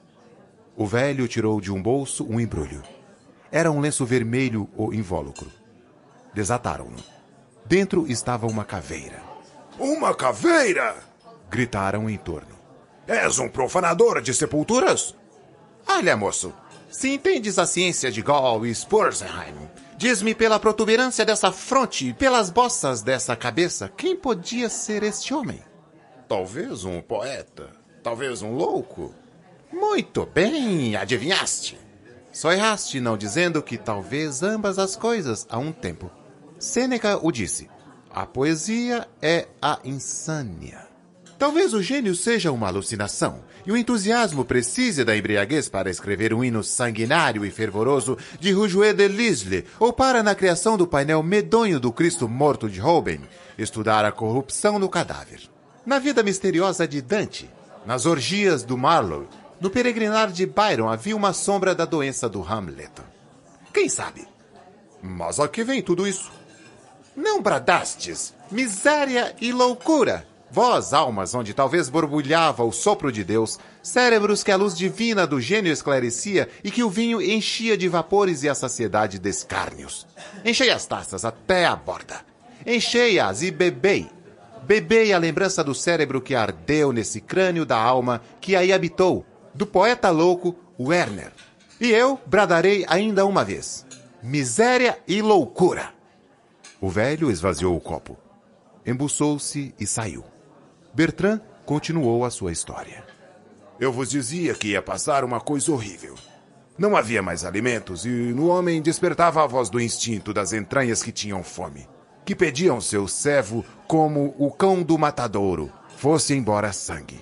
O velho tirou de um bolso um embrulho. Era um lenço vermelho ou invólucro. Desataram-no. Dentro estava uma caveira. Uma caveira! Gritaram em torno. És um profanador de sepulturas? Olha, moço, se entendes a ciência de Gall e Spurzheim, diz-me pela protuberância dessa fronte e pelas bossas dessa cabeça, quem podia ser este homem? Talvez um poeta. Talvez um louco? Muito bem, adivinhaste. Só erraste não dizendo que talvez ambas as coisas a um tempo. Sêneca o disse. A poesia é a insânia. Talvez o gênio seja uma alucinação e o entusiasmo precise da embriaguez para escrever um hino sanguinário e fervoroso de Rouget de Lisle ou para, na criação do painel medonho do Cristo morto de Holbein, estudar a corrupção no cadáver. Na vida misteriosa de Dante, nas orgias do Marlowe, no peregrinar de Byron havia uma sombra da doença do Hamlet. Quem sabe? Mas a que vem tudo isso? Não bradastes miséria e loucura? Vós, almas onde talvez borbulhava o sopro de Deus, cérebros que a luz divina do gênio esclarecia e que o vinho enchia de vapores e a saciedade de escárnios. Enchei as taças até a borda. Enchei-as e bebei. Bebei a lembrança do cérebro que ardeu nesse crânio da alma que aí habitou, do poeta louco Werner. E eu bradarei ainda uma vez. Miséria e loucura. O velho esvaziou o copo. Embuçou-se e saiu. Bertrand continuou a sua história. Eu vos dizia que ia passar uma coisa horrível. Não havia mais alimentos e no homem despertava a voz do instinto das entranhas que tinham fome, que pediam seu servo como o cão do matadouro, fosse embora sangue.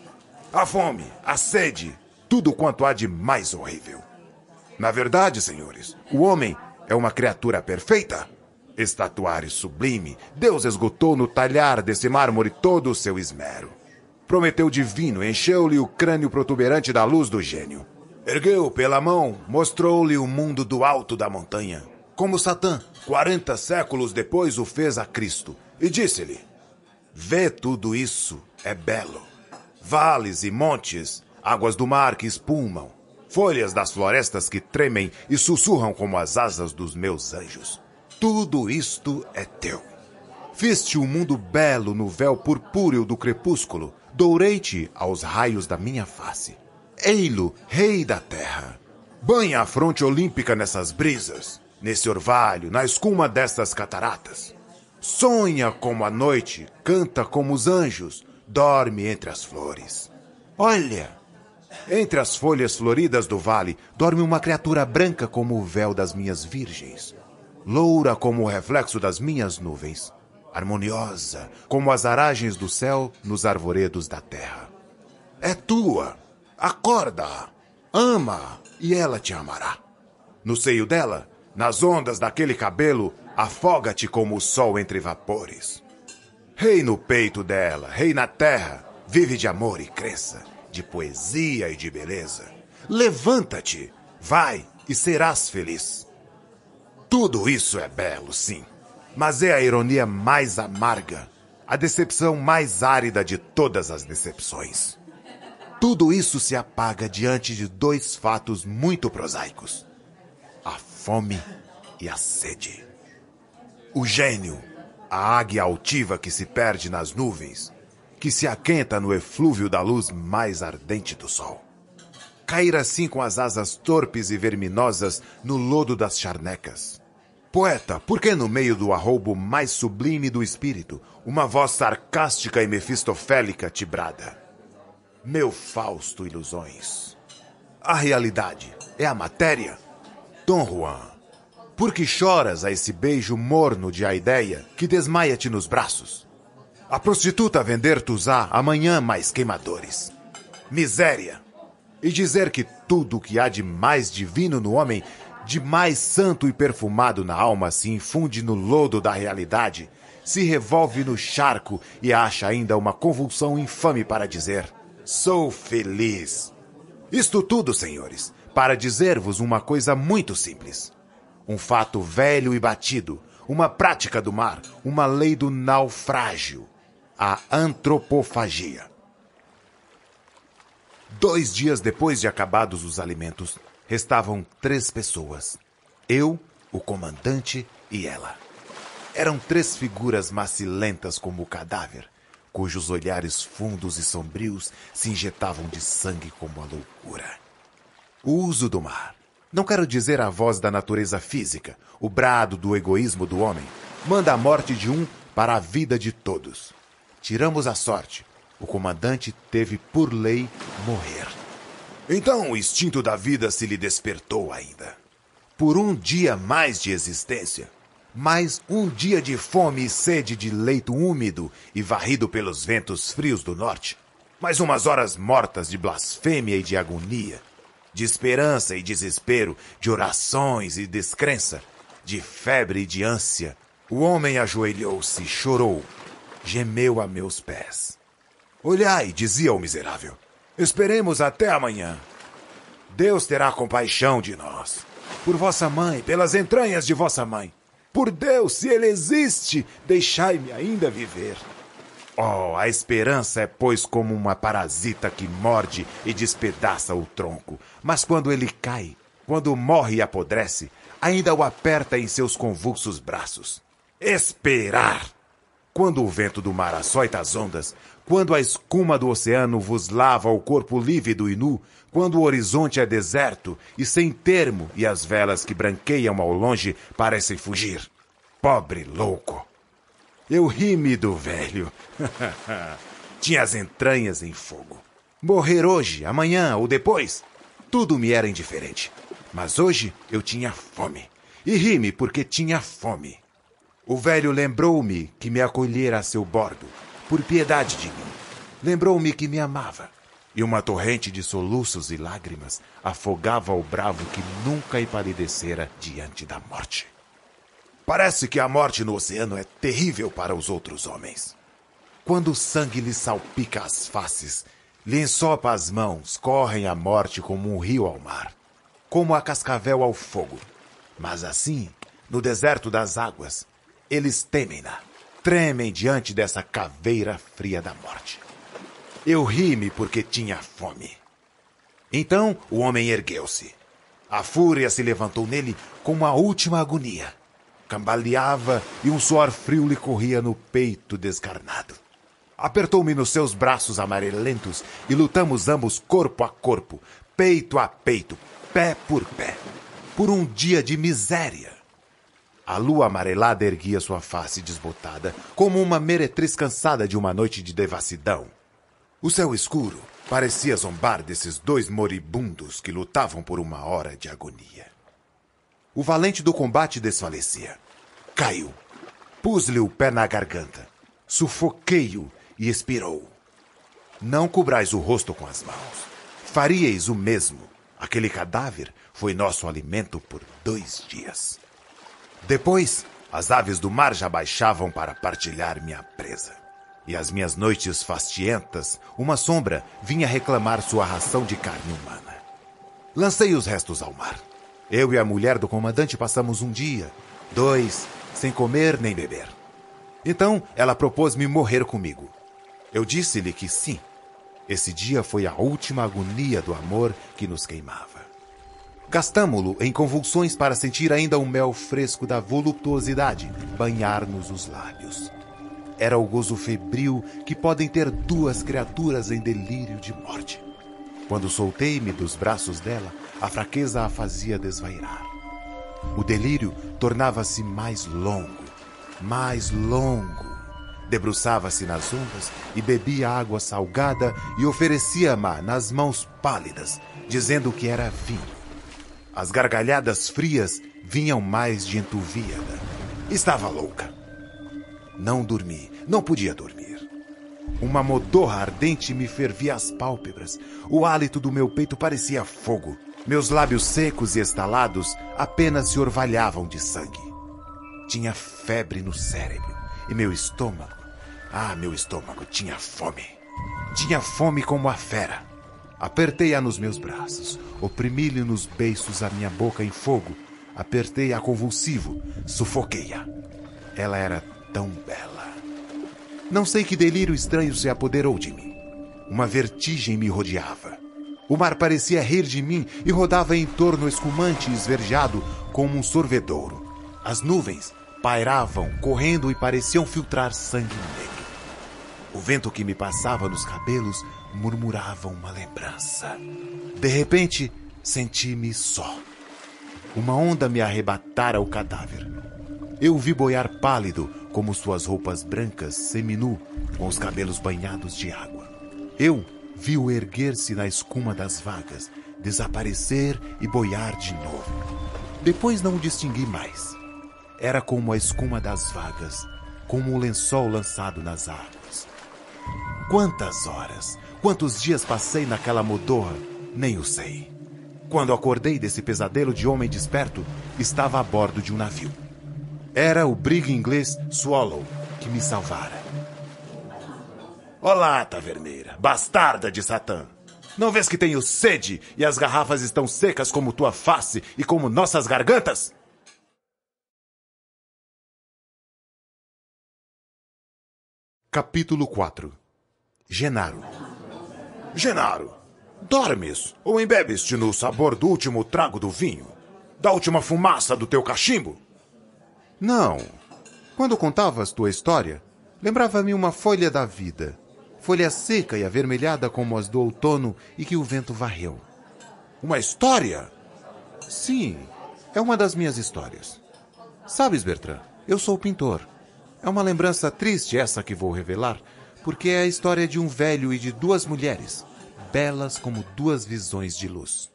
A fome, a sede, tudo quanto há de mais horrível. Na verdade, senhores, o homem é uma criatura perfeita. Estatuário sublime, Deus esgotou no talhar desse mármore todo o seu esmero. Prometeu divino, encheu-lhe o crânio protuberante da luz do gênio. Ergueu pela mão, mostrou-lhe o mundo do alto da montanha, como Satã, 40 séculos depois, o fez a Cristo, e disse-lhe: vê tudo isso, é belo. Vales e montes, águas do mar que espumam, folhas das florestas que tremem e sussurram como as asas dos meus anjos. Tudo isto é teu. Fiz-te um mundo belo no véu purpúreo do crepúsculo, dourei-te aos raios da minha face. Ei-lo, rei da terra. Banha a fronte olímpica nessas brisas, nesse orvalho, na escuma destas cataratas. Sonha como a noite, canta como os anjos, dorme entre as flores. Olha, entre as folhas floridas do vale, dorme uma criatura branca como o véu das minhas virgens. Loura como o reflexo das minhas nuvens, harmoniosa como as aragens do céu nos arvoredos da terra. É tua, acorda, ama e ela te amará. No seio dela, nas ondas daquele cabelo, afoga-te como o sol entre vapores. Rei no peito dela, rei na terra, vive de amor e crença, de poesia e de beleza. Levanta-te, vai e serás feliz. Tudo isso é belo, sim, mas é a ironia mais amarga, a decepção mais árida de todas as decepções. Tudo isso se apaga diante de 2 fatos muito prosaicos: a fome e a sede. O gênio, a águia altiva que se perde nas nuvens, que se aquenta no eflúvio da luz mais ardente do sol. Cair assim com as asas torpes e verminosas no lodo das charnecas. Poeta, por que no meio do arroubo mais sublime do espírito, uma voz sarcástica e mefistofélica te brada? Meu Fausto ilusões. A realidade é a matéria? Dom Juan, por que choras a esse beijo morno de a ideia que desmaia-te nos braços? A prostituta a vender-te-usá amanhã mais queimadores. Miséria! E dizer que tudo o que há de mais divino no homem, de mais santo e perfumado na alma, se infunde no lodo da realidade, se revolve no charco e acha ainda uma convulsão infame para dizer: sou feliz. Isto tudo, senhores, para dizer-vos uma coisa muito simples. Um fato velho e batido, uma prática do mar, uma lei do naufrágio, a antropofagia. 2 dias depois de acabados os alimentos, restavam 3 pessoas. Eu, o comandante e ela. Eram 3 figuras macilentas como o cadáver, cujos olhares fundos e sombrios se injetavam de sangue como a loucura. O uso do mar, não quero dizer a voz da natureza física, o brado do egoísmo do homem, manda a morte de um para a vida de todos. Tiramos a sorte. O comandante teve, por lei, morrer. Então o instinto da vida se lhe despertou ainda. Por um dia mais de existência, mais um dia de fome e sede de leito úmido e varrido pelos ventos frios do norte, mais umas horas mortas de blasfêmia e de agonia, de esperança e desespero, de orações e descrença, de febre e de ânsia, o homem ajoelhou-se, chorou, gemeu a meus pés. Olhai, dizia o miserável, esperemos até amanhã. Deus terá compaixão de nós. Por vossa mãe, pelas entranhas de vossa mãe. Por Deus, se ele existe, deixai-me ainda viver. Oh, a esperança é, pois, como uma parasita que morde e despedaça o tronco. Mas quando ele cai, quando morre e apodrece, ainda o aperta em seus convulsos braços. Esperar! Quando o vento do mar açoita as ondas, quando a escuma do oceano vos lava o corpo lívido e nu, quando o horizonte é deserto e sem termo e as velas que branqueiam ao longe parecem fugir. Pobre louco! Eu ri-me do velho. Tinha as entranhas em fogo. Morrer hoje, amanhã ou depois, tudo me era indiferente. Mas hoje eu tinha fome. E ri-me porque tinha fome. O velho lembrou-me que me acolhera a seu bordo, por piedade de mim. Lembrou-me que me amava. E uma torrente de soluços e lágrimas afogava o bravo que nunca empalidecera diante da morte. Parece que a morte no oceano é terrível para os outros homens. Quando o sangue lhe salpica as faces, lhe ensopa as mãos, correm a morte como um rio ao mar, como a cascavel ao fogo. Mas assim, no deserto das águas, eles temem-na, tremem diante dessa caveira fria da morte. Eu ri-me porque tinha fome. Então o homem ergueu-se. A fúria se levantou nele com uma última agonia. Cambaleava e um suor frio lhe corria no peito descarnado. Apertou-me nos seus braços amarelentos e lutamos ambos corpo a corpo, peito a peito, pé por pé, por um dia de miséria. A lua amarelada erguia sua face desbotada, como uma meretriz cansada de uma noite de devassidão. O céu escuro parecia zombar desses 2 moribundos que lutavam por uma hora de agonia. O valente do combate desfalecia. Caiu. Pus-lhe o pé na garganta. Sufoquei-o e expirou. Não cobrais o rosto com as mãos. Faríeis o mesmo. Aquele cadáver foi nosso alimento por 2 dias. Depois, as aves do mar já baixavam para partilhar minha presa. E às minhas noites fastientas, uma sombra vinha reclamar sua ração de carne humana. Lancei os restos ao mar. Eu e a mulher do comandante passamos 1 dia, 2, sem comer nem beber. Então, ela propôs-me morrer comigo. Eu disse-lhe que sim. Esse dia foi a última agonia do amor que nos queimava. Gastamo-lo em convulsões para sentir ainda o mel fresco da voluptuosidade banhar-nos os lábios. Era o gozo febril que podem ter duas criaturas em delírio de morte. Quando soltei-me dos braços dela, a fraqueza a fazia desvairar. O delírio tornava-se mais longo, mais longo. Debruçava-se nas ondas e bebia água salgada e oferecia-ma nas mãos pálidas, dizendo que era vinho. As gargalhadas frias vinham mais de entuviada. Estava louca. Não dormi, não podia dormir. Uma modorra ardente me fervia as pálpebras. O hálito do meu peito parecia fogo. Meus lábios secos e estalados apenas se orvalhavam de sangue. Tinha febre no cérebro e meu estômago tinha fome. Tinha fome como a fera. Apertei-a nos meus braços, oprimi-lhe nos beiços a minha boca em fogo, apertei-a convulsivo, sufoquei-a. Ela era tão bela. Não sei que delírio estranho se apoderou de mim. Uma vertigem me rodeava. O mar parecia rir de mim e rodava em torno escumante e esverdeado como um sorvedouro. As nuvens pairavam, correndo e pareciam filtrar sangue negro. O vento que me passava nos cabelos murmurava uma lembrança. De repente, senti-me só. Uma onda me arrebatara o cadáver. Eu o vi boiar pálido, como suas roupas brancas, seminu, com os cabelos banhados de água. Eu vi-o erguer-se na escuma das vagas, desaparecer e boiar de novo. Depois não o distingui mais. Era como a escuma das vagas, como um lençol lançado nas águas. Quantas horas, quantos dias passei naquela modorra, nem o sei. Quando acordei desse pesadelo de homem desperto, estava a bordo de um navio. Era o brig inglês Swallow que me salvara. Olá, taverneira, bastarda de Satã. Não vês que tenho sede e as garrafas estão secas como tua face e como nossas gargantas? Capítulo 4. Genaro. Genaro, dormes ou embebes-te no sabor do último trago do vinho? Da última fumaça do teu cachimbo? Não. Quando contavas tua história, lembrava-me uma folha da vida. Folha seca e avermelhada como as do outono e que o vento varreu. Uma história? Sim, é uma das minhas histórias. Sabes, Bertrand, eu sou pintor. É uma lembrança triste essa que vou revelar, porque é a história de um velho e de duas mulheres, belas como duas visões de luz.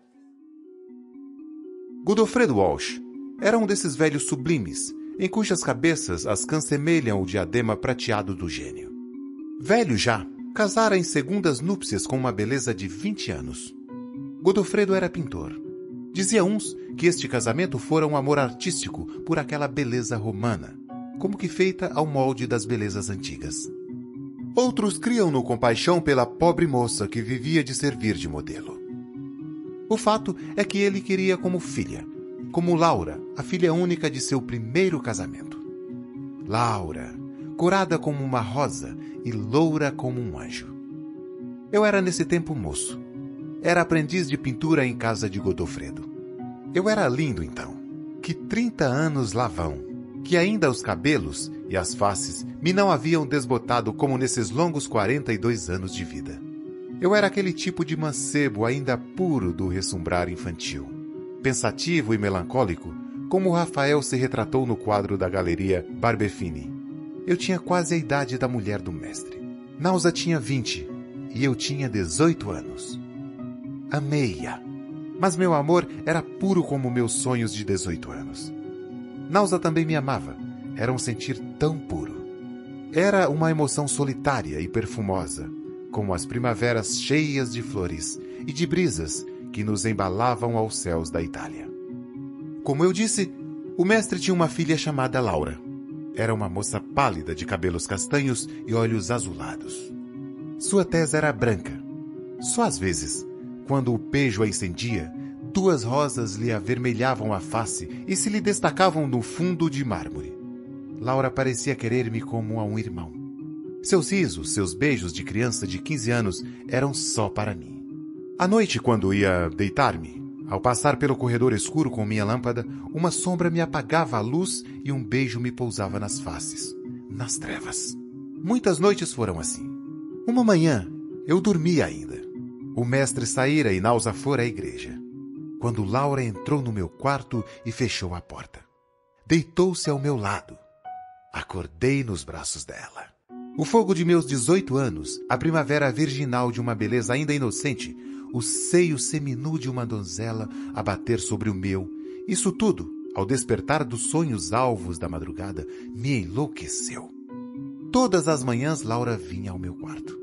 Godofredo Walsh era um desses velhos sublimes, em cujas cabeças as cãs semelham o diadema prateado do gênio. Velho já, casara em segundas núpcias com uma beleza de 20 anos. Godofredo era pintor. Dizia uns que este casamento fora um amor artístico por aquela beleza romana, como que feita ao molde das belezas antigas. Outros criam-no compaixão pela pobre moça que vivia de servir de modelo. O fato é que ele queria como filha, como Laura, a filha única de seu primeiro casamento. Laura, corada como uma rosa e loura como um anjo. Eu era nesse tempo moço. Era aprendiz de pintura em casa de Godofredo. Eu era lindo então, que 30 anos lá vão, que ainda os cabelos e as faces me não haviam desbotado como nesses longos 42 anos de vida. Eu era aquele tipo de mancebo ainda puro do ressumbrar infantil, pensativo e melancólico, como Rafael se retratou no quadro da galeria Barbefini. Eu tinha quase a idade da mulher do mestre. Nausa tinha 20 e eu tinha 18 anos. Amei-a, mas meu amor era puro como meus sonhos de 18 anos. Nausa também me amava. Era um sentir tão puro. Era uma emoção solitária e perfumosa, como as primaveras cheias de flores e de brisas que nos embalavam aos céus da Itália. Como eu disse, o mestre tinha uma filha chamada Laura. Era uma moça pálida de cabelos castanhos e olhos azulados. Sua tez era branca. Só às vezes, quando o pejo a incendia, duas rosas lhe avermelhavam a face e se lhe destacavam no fundo de mármore. Laura parecia querer-me como a um irmão. Seus risos, seus beijos de criança de 15 anos eram só para mim. À noite, quando ia deitar-me, Ao passar pelo corredor escuro com minha lâmpada, uma sombra me apagava a luz e um beijo me pousava nas faces, nas trevas. Muitas noites foram assim. Uma manhã, eu dormia ainda. O mestre saíra e Nauza fora à igreja, quando Laura entrou no meu quarto e fechou a porta. Deitou-se ao meu lado. Acordei nos braços dela. O fogo de meus 18 anos, a primavera virginal de uma beleza ainda inocente, o seio seminu de uma donzela a bater sobre o meu, isso tudo, ao despertar dos sonhos alvos da madrugada, me enlouqueceu. Todas as manhãs Laura vinha ao meu quarto.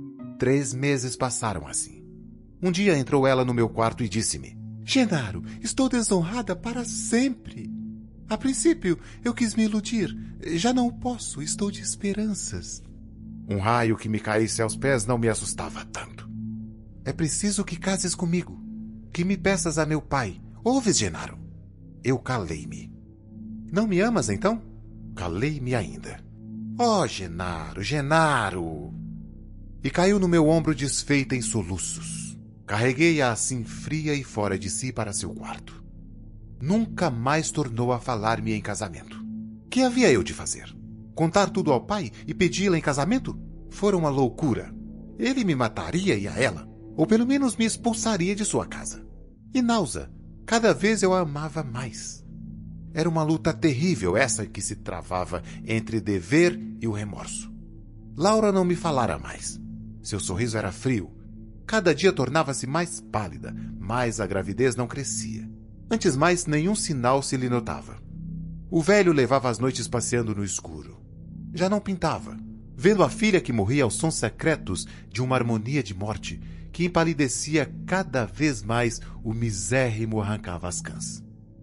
3 meses passaram assim. Um dia entrou ela no meu quarto e disse-me: Genaro, estou desonrada para sempre. A princípio, eu quis me iludir. Já não posso, estou de esperanças. Um raio que me caísse aos pés não me assustava tanto. É preciso que cases comigo, que me peças a meu pai. Ouves, Genaro? Eu calei-me. Não me amas, então? Calei-me ainda. Oh, Genaro, Genaro! E caiu no meu ombro desfeita em soluços. Carreguei-a assim fria e fora de si para seu quarto. Nunca mais tornou a falar-me em casamento. Que havia eu de fazer? Contar tudo ao pai e pedi-la em casamento? Fora uma loucura. Ele me mataria e a ela, ou pelo menos me expulsaria de sua casa. E Nauza, cada vez eu a amava mais. Era uma luta terrível essa que se travava entre dever e o remorso. Laura não me falara mais. Seu sorriso era frio. Cada dia tornava-se mais pálida, mas a gravidez não crescia. Antes mais, nenhum sinal se lhe notava. O velho levava as noites passeando no escuro. Já não pintava, vendo a filha que morria aos sons secretos de uma harmonia de morte que empalidecia cada vez mais o misérrimo arrancava-as-cãs.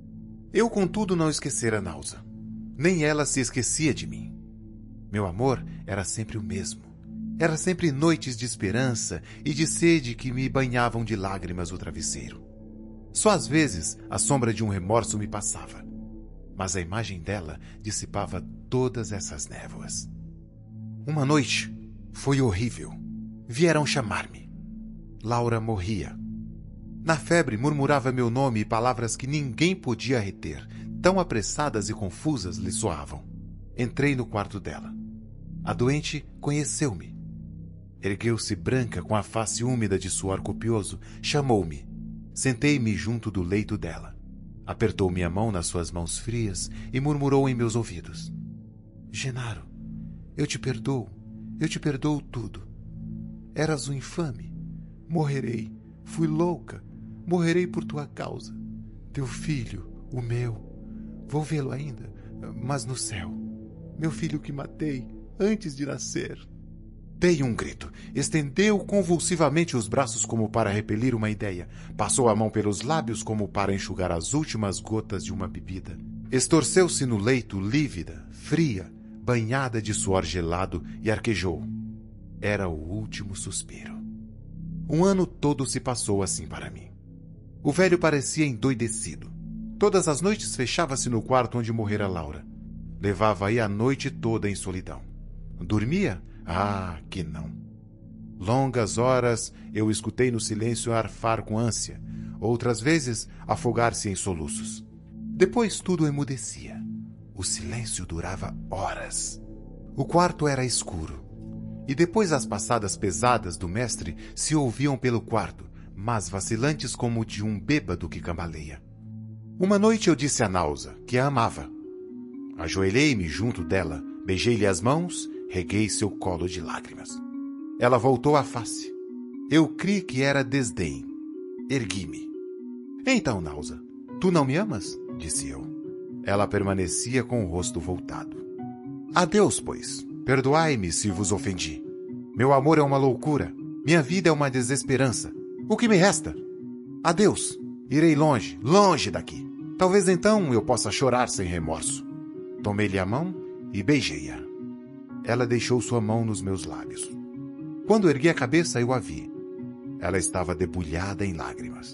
Eu, contudo, não esquecera Nauza. Nem ela se esquecia de mim. Meu amor era sempre o mesmo. Era sempre noites de esperança e de sede que me banhavam de lágrimas o travesseiro. Só às vezes a sombra de um remorso me passava, mas a imagem dela dissipava todas essas névoas. Uma noite foi horrível. Vieram chamar-me. Laura morria. Na febre murmurava meu nome e palavras que ninguém podia reter, tão apressadas e confusas lhe soavam. Entrei no quarto dela. A doente conheceu-me. Ergueu-se branca com a face úmida de suor copioso, chamou-me. Sentei-me junto do leito dela. Apertou minha mão nas suas mãos frias e murmurou em meus ouvidos: Genaro, eu te perdoo tudo. Eras um infame. Morrerei, fui louca, morrerei por tua causa. Teu filho, o meu, vou vê-lo ainda, mas no céu. Meu filho que matei antes de nascer. Dei um grito. Estendeu convulsivamente os braços como para repelir uma ideia. Passou a mão pelos lábios como para enxugar as últimas gotas de uma bebida. Estorceu-se no leito, lívida, fria, banhada de suor gelado, e arquejou. Era o último suspiro. Um ano todo se passou assim para mim. O velho parecia endoidecido. Todas as noites fechava-se no quarto onde morrera Laura. Levava aí a noite toda em solidão. Dormia? Ah, que não. Longas horas eu escutei no silêncio arfar com ânsia, outras vezes afogar-se em soluços. Depois tudo emudecia. O silêncio durava horas. O quarto era escuro. E depois as passadas pesadas do mestre se ouviam pelo quarto, mas vacilantes como de um bêbado que cambaleia. Uma noite eu disse a Nauza que a amava. Ajoelhei-me junto dela, beijei-lhe as mãos, reguei seu colo de lágrimas. Ela voltou a face. Eu criei que era desdém. Ergui-me. Então, Nauza, tu não me amas? Disse eu. Ela permanecia com o rosto voltado. Adeus, pois. Perdoai-me se vos ofendi. Meu amor é uma loucura. Minha vida é uma desesperança. O que me resta? Adeus. Irei longe, longe daqui. Talvez então eu possa chorar sem remorso. Tomei-lhe a mão e beijei-a. Ela deixou sua mão nos meus lábios. Quando ergui a cabeça, eu a vi. Ela estava debulhada em lágrimas.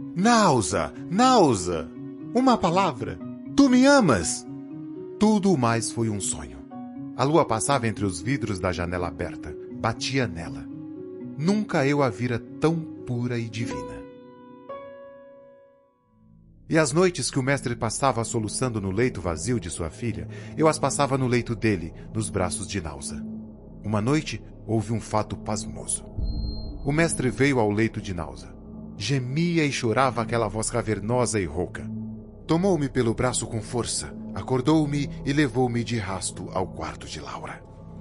Nauza! Nauza! Uma palavra! Tu me amas! Tudo mais foi um sonho. A lua passava entre os vidros da janela aberta, batia nela. Nunca eu a vira tão pura e divina. E as noites que o mestre passava soluçando no leito vazio de sua filha, eu as passava no leito dele, nos braços de Nausa. Uma noite, houve um fato pasmoso. O mestre veio ao leito de Nausa. Gemia e chorava aquela voz cavernosa e rouca. Tomou-me pelo braço com força, acordou-me e levou-me de rasto ao quarto de Laura.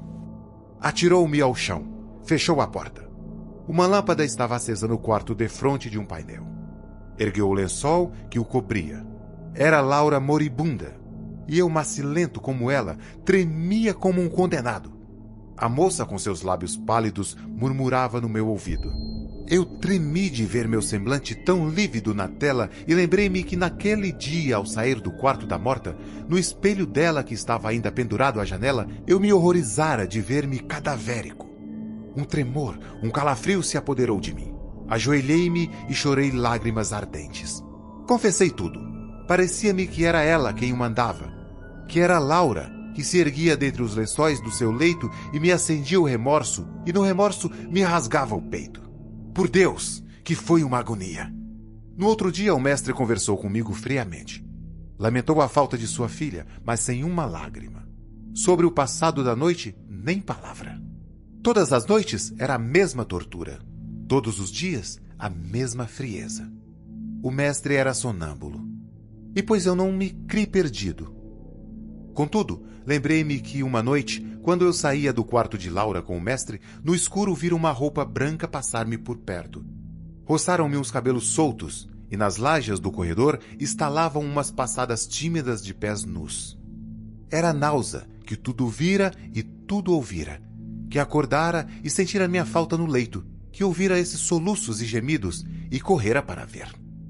Atirou-me ao chão, fechou a porta. Uma lâmpada estava acesa no quarto defronte de um painel. Ergueu o lençol que o cobria. Era Laura moribunda, e eu, macilento como ela, tremia como um condenado. A moça, com seus lábios pálidos, murmurava no meu ouvido. Eu tremi de ver meu semblante tão lívido na tela e lembrei-me que naquele dia, ao sair do quarto da morta, no espelho dela que estava ainda pendurado à janela, eu me horrorizara de ver-me cadavérico. Um tremor, um calafrio se apoderou de mim. Ajoelhei-me e chorei lágrimas ardentes. Confessei tudo. Parecia-me que era ela quem o mandava, que era Laura, que se erguia dentre os lençóis do seu leito e me acendia o remorso, e no remorso me rasgava o peito. Por Deus, que foi uma agonia! No outro dia, o mestre conversou comigo friamente. Lamentou a falta de sua filha, mas sem uma lágrima. Sobre o passado da noite, nem palavra. Todas as noites era a mesma tortura. Todos os dias, a mesma frieza. O mestre era sonâmbulo. E pois eu não me criei perdido. Contudo, lembrei-me que uma noite, quando eu saía do quarto de Laura com o mestre, no escuro vira uma roupa branca passar-me por perto. Roçaram-me uns cabelos soltos, e nas lajes do corredor estalavam umas passadas tímidas de pés nus. Era Nausa, que tudo vira e tudo ouvira, que acordara e sentira minha falta no leito, que ouvira esses soluços e gemidos e correra para ver.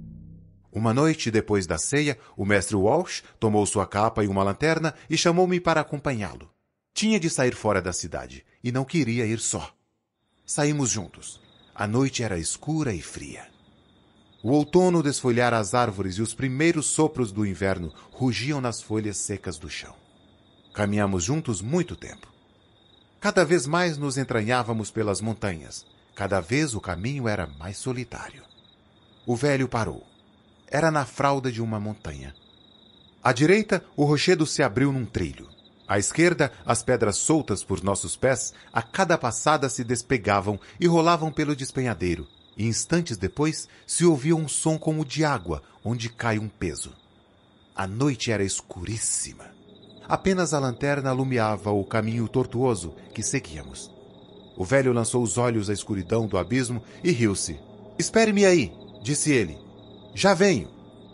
Uma noite, depois da ceia, o mestre Walsh tomou sua capa e uma lanterna e chamou-me para acompanhá-lo. Tinha de sair fora da cidade e não queria ir só. Saímos juntos. A noite era escura e fria. O outono desfolhara as árvores e os primeiros sopros do inverno rugiam nas folhas secas do chão. Caminhamos juntos muito tempo. Cada vez mais nos entranhávamos pelas montanhas. Cada vez o caminho era mais solitário. O velho parou. Era na fralda de uma montanha. À direita, o rochedo se abriu num trilho. À esquerda, as pedras soltas por nossos pés, a cada passada se despegavam e rolavam pelo despenhadeiro, e instantes depois se ouvia um som como de água, onde cai um peso. A noite era escuríssima. Apenas a lanterna alumiava o caminho tortuoso que seguíamos. O velho lançou os olhos à escuridão do abismo e riu-se. "Espere-me aí", disse ele. "Já venho."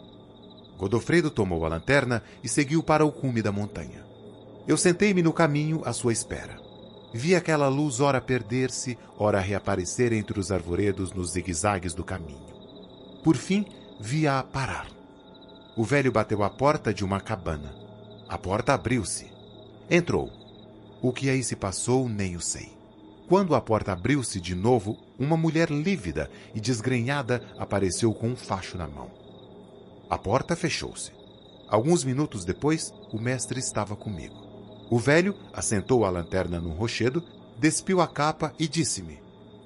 Godofredo tomou a lanterna e seguiu para o cume da montanha. Eu sentei-me no caminho à sua espera. Vi aquela luz ora perder-se, ora reaparecer entre os arvoredos nos zigue-zagues do caminho. Por fim, vi-a parar. O velho bateu à porta de uma cabana. A porta abriu-se. Entrou. O que aí se passou, nem o sei. Quando a porta abriu-se de novo, uma mulher lívida e desgrenhada apareceu com um facho na mão. A porta fechou-se. Alguns minutos depois, o mestre estava comigo. O velho assentou a lanterna num rochedo, despiu a capa e disse-me: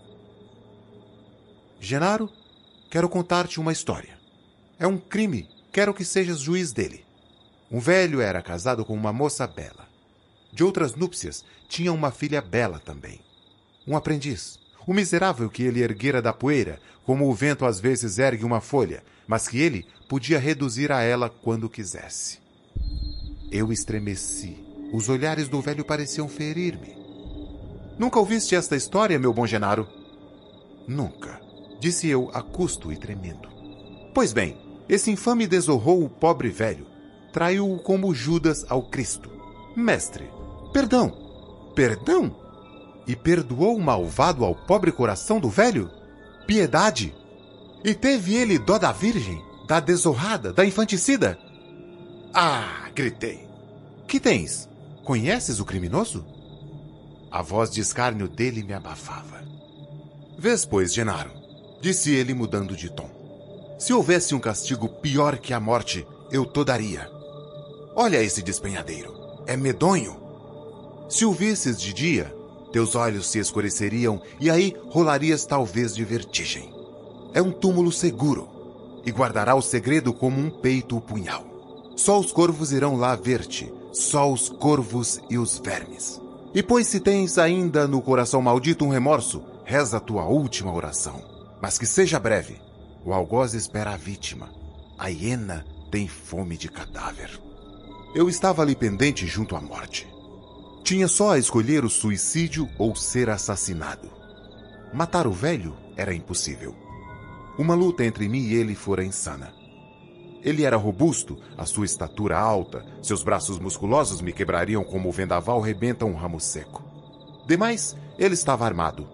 "Genaro, quero contar-te uma história. É um crime, quero que sejas juiz dele." Um velho era casado com uma moça bela. De outras núpcias, tinha uma filha bela também. Um aprendiz, o miserável que ele erguera da poeira, como o vento às vezes ergue uma folha, mas que ele podia reduzir a ela quando quisesse. Eu estremeci. Os olhares do velho pareciam ferir-me. "Nunca ouviste esta história, meu bom Genaro?" "Nunca", disse eu a custo e tremendo. "Pois bem, esse infame desonrou o pobre velho. Traiu-o como Judas ao Cristo. Mestre, perdão! Perdão? E perdoou o malvado ao pobre coração do velho? Piedade! E teve ele dó da virgem, da desonrada, da infanticida?" "Ah!" gritei. "Que tens? Conheces o criminoso?" A voz de escárnio dele me abafava. "Vês, pois, Genaro", disse ele mudando de tom. "Se houvesse um castigo pior que a morte, eu to daria. Olha esse despenhadeiro. É medonho. Se o visses de dia, teus olhos se escureceriam e aí rolarias talvez de vertigem. É um túmulo seguro. e guardará o segredo como um peito o punhal. Só os corvos irão lá ver-te, só os corvos e os vermes. E pois se tens ainda no coração maldito um remorso, reza a tua última oração. Mas que seja breve. O algoz espera a vítima. A hiena tem fome de cadáver. Eu estava ali pendente junto à morte. Tinha só a escolher o suicídio ou ser assassinado. Matar o velho era impossível. Uma luta entre mim e ele fora insana. Ele era robusto, a sua estatura alta, seus braços musculosos me quebrariam como o vendaval rebenta um ramo seco. Demais, ele estava armado.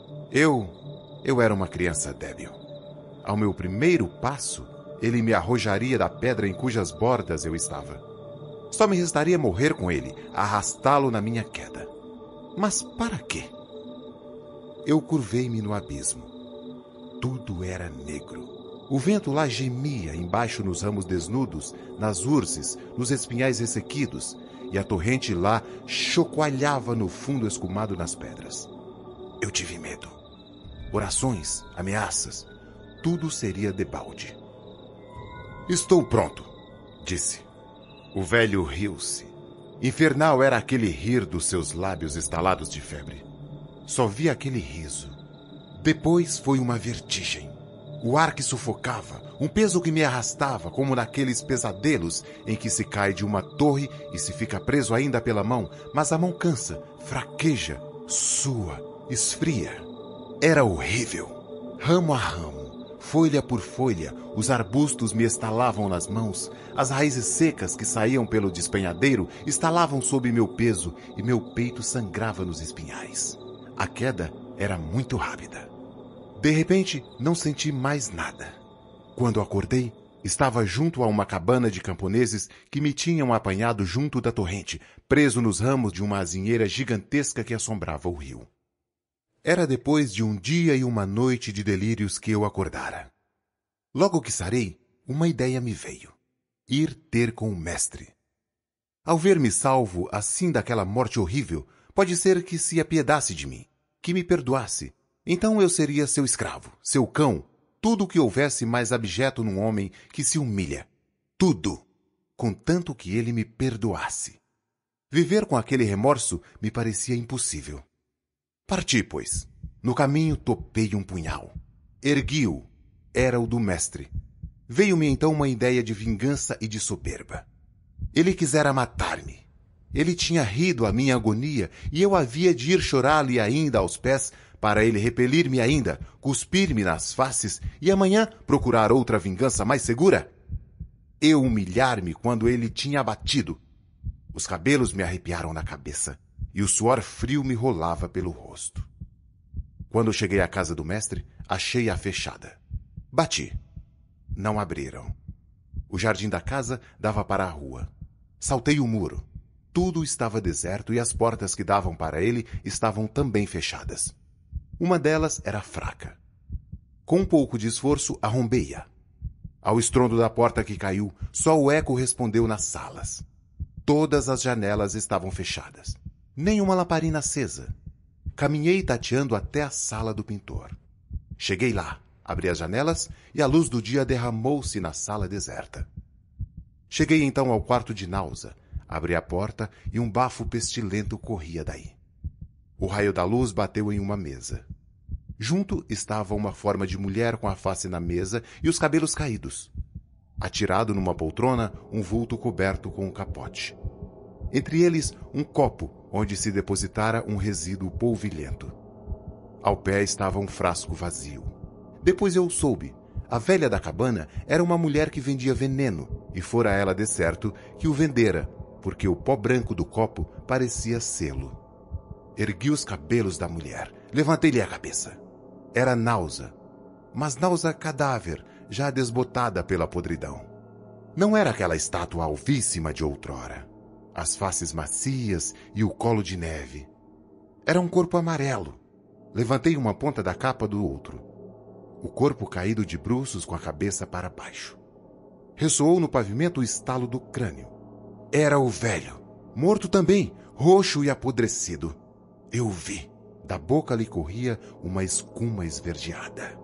Eu era uma criança débil. Ao meu primeiro passo, ele me arrojaria da pedra em cujas bordas eu estava. Só me restaria morrer com ele, arrastá-lo na minha queda. Mas para quê? Eu curvei-me no abismo. Tudo era negro. O vento lá gemia embaixo nos ramos desnudos, nas urzes, nos espinhais ressequidos, e a torrente lá chocoalhava no fundo escumado nas pedras. Eu tive medo. Orações, ameaças, tudo seria debalde. Estou pronto, disse. O velho riu-se. Infernal era aquele rir dos seus lábios estalados de febre. Só vi aquele riso. Depois foi uma vertigem. O ar que sufocava, um peso que me arrastava, como naqueles pesadelos em que se cai de uma torre e se fica preso ainda pela mão, mas a mão cansa, fraqueja, sua, esfria. Era horrível. Ramo a ramo, folha por folha, os arbustos me estalavam nas mãos, as raízes secas que saíam pelo despenhadeiro estalavam sob meu peso e meu peito sangrava nos espinhais. A queda era muito rápida. De repente, não senti mais nada. Quando acordei, estava junto a uma cabana de camponeses que me tinham apanhado junto da torrente, preso nos ramos de uma azinheira gigantesca que assombrava o rio. Era depois de um dia e uma noite de delírios que eu acordara. Logo que sarei, uma ideia me veio. Ir ter com o mestre. Ao ver-me salvo assim daquela morte horrível, pode ser que se apiedasse de mim, que me perdoasse. Então eu seria seu escravo, seu cão, tudo o que houvesse mais abjeto num homem que se humilha. Tudo, contanto que ele me perdoasse. Viver com aquele remorso me parecia impossível. Parti, pois. No caminho topei um punhal. Ergui-o. Era o do mestre. Veio-me então uma ideia de vingança e de soberba. Ele quisera matar-me. Ele tinha rido a minha agonia e eu havia de ir chorar-lhe ainda aos pés para ele repelir-me ainda, cuspir-me nas faces e amanhã procurar outra vingança mais segura? Eu humilhar-me quando ele tinha abatido. Os cabelos me arrepiaram na cabeça e o suor frio me rolava pelo rosto. Quando cheguei à casa do mestre, achei-a fechada. Bati. Não abriram. O jardim da casa dava para a rua. Saltei o muro. Tudo estava deserto e as portas que davam para ele estavam também fechadas. Uma delas era fraca. Com um pouco de esforço, arrombei-a. Ao estrondo da porta que caiu, só o eco respondeu nas salas. Todas as janelas estavam fechadas. Nenhuma lamparina acesa. Caminhei tateando até a sala do pintor. Cheguei lá, abri as janelas e a luz do dia derramou-se na sala deserta. Cheguei então ao quarto de Náusea, abri a porta e um bafo pestilento corria daí. O raio da luz bateu em uma mesa. Junto estava uma forma de mulher com a face na mesa e os cabelos caídos. Atirado numa poltrona, um vulto coberto com um capote. Entre eles, um copo, onde se depositara um resíduo polvilhento. Ao pé estava um frasco vazio. Depois eu soube. A velha da cabana era uma mulher que vendia veneno, e fora ela de certo que o vendera, porque o pó branco do copo parecia selo. Ergui os cabelos da mulher. Levantei-lhe a cabeça. Era Náusea. Mas Náusea cadáver, já desbotada pela podridão. Não era aquela estátua alvíssima de outrora. As faces macias e o colo de neve. Era um corpo amarelo. Levantei uma ponta da capa do outro. O corpo caído de bruços com a cabeça para baixo. Ressoou no pavimento o estalo do crânio. Era o velho. Morto também, roxo e apodrecido. Eu vi. Da boca lhe corria uma escuma esverdeada.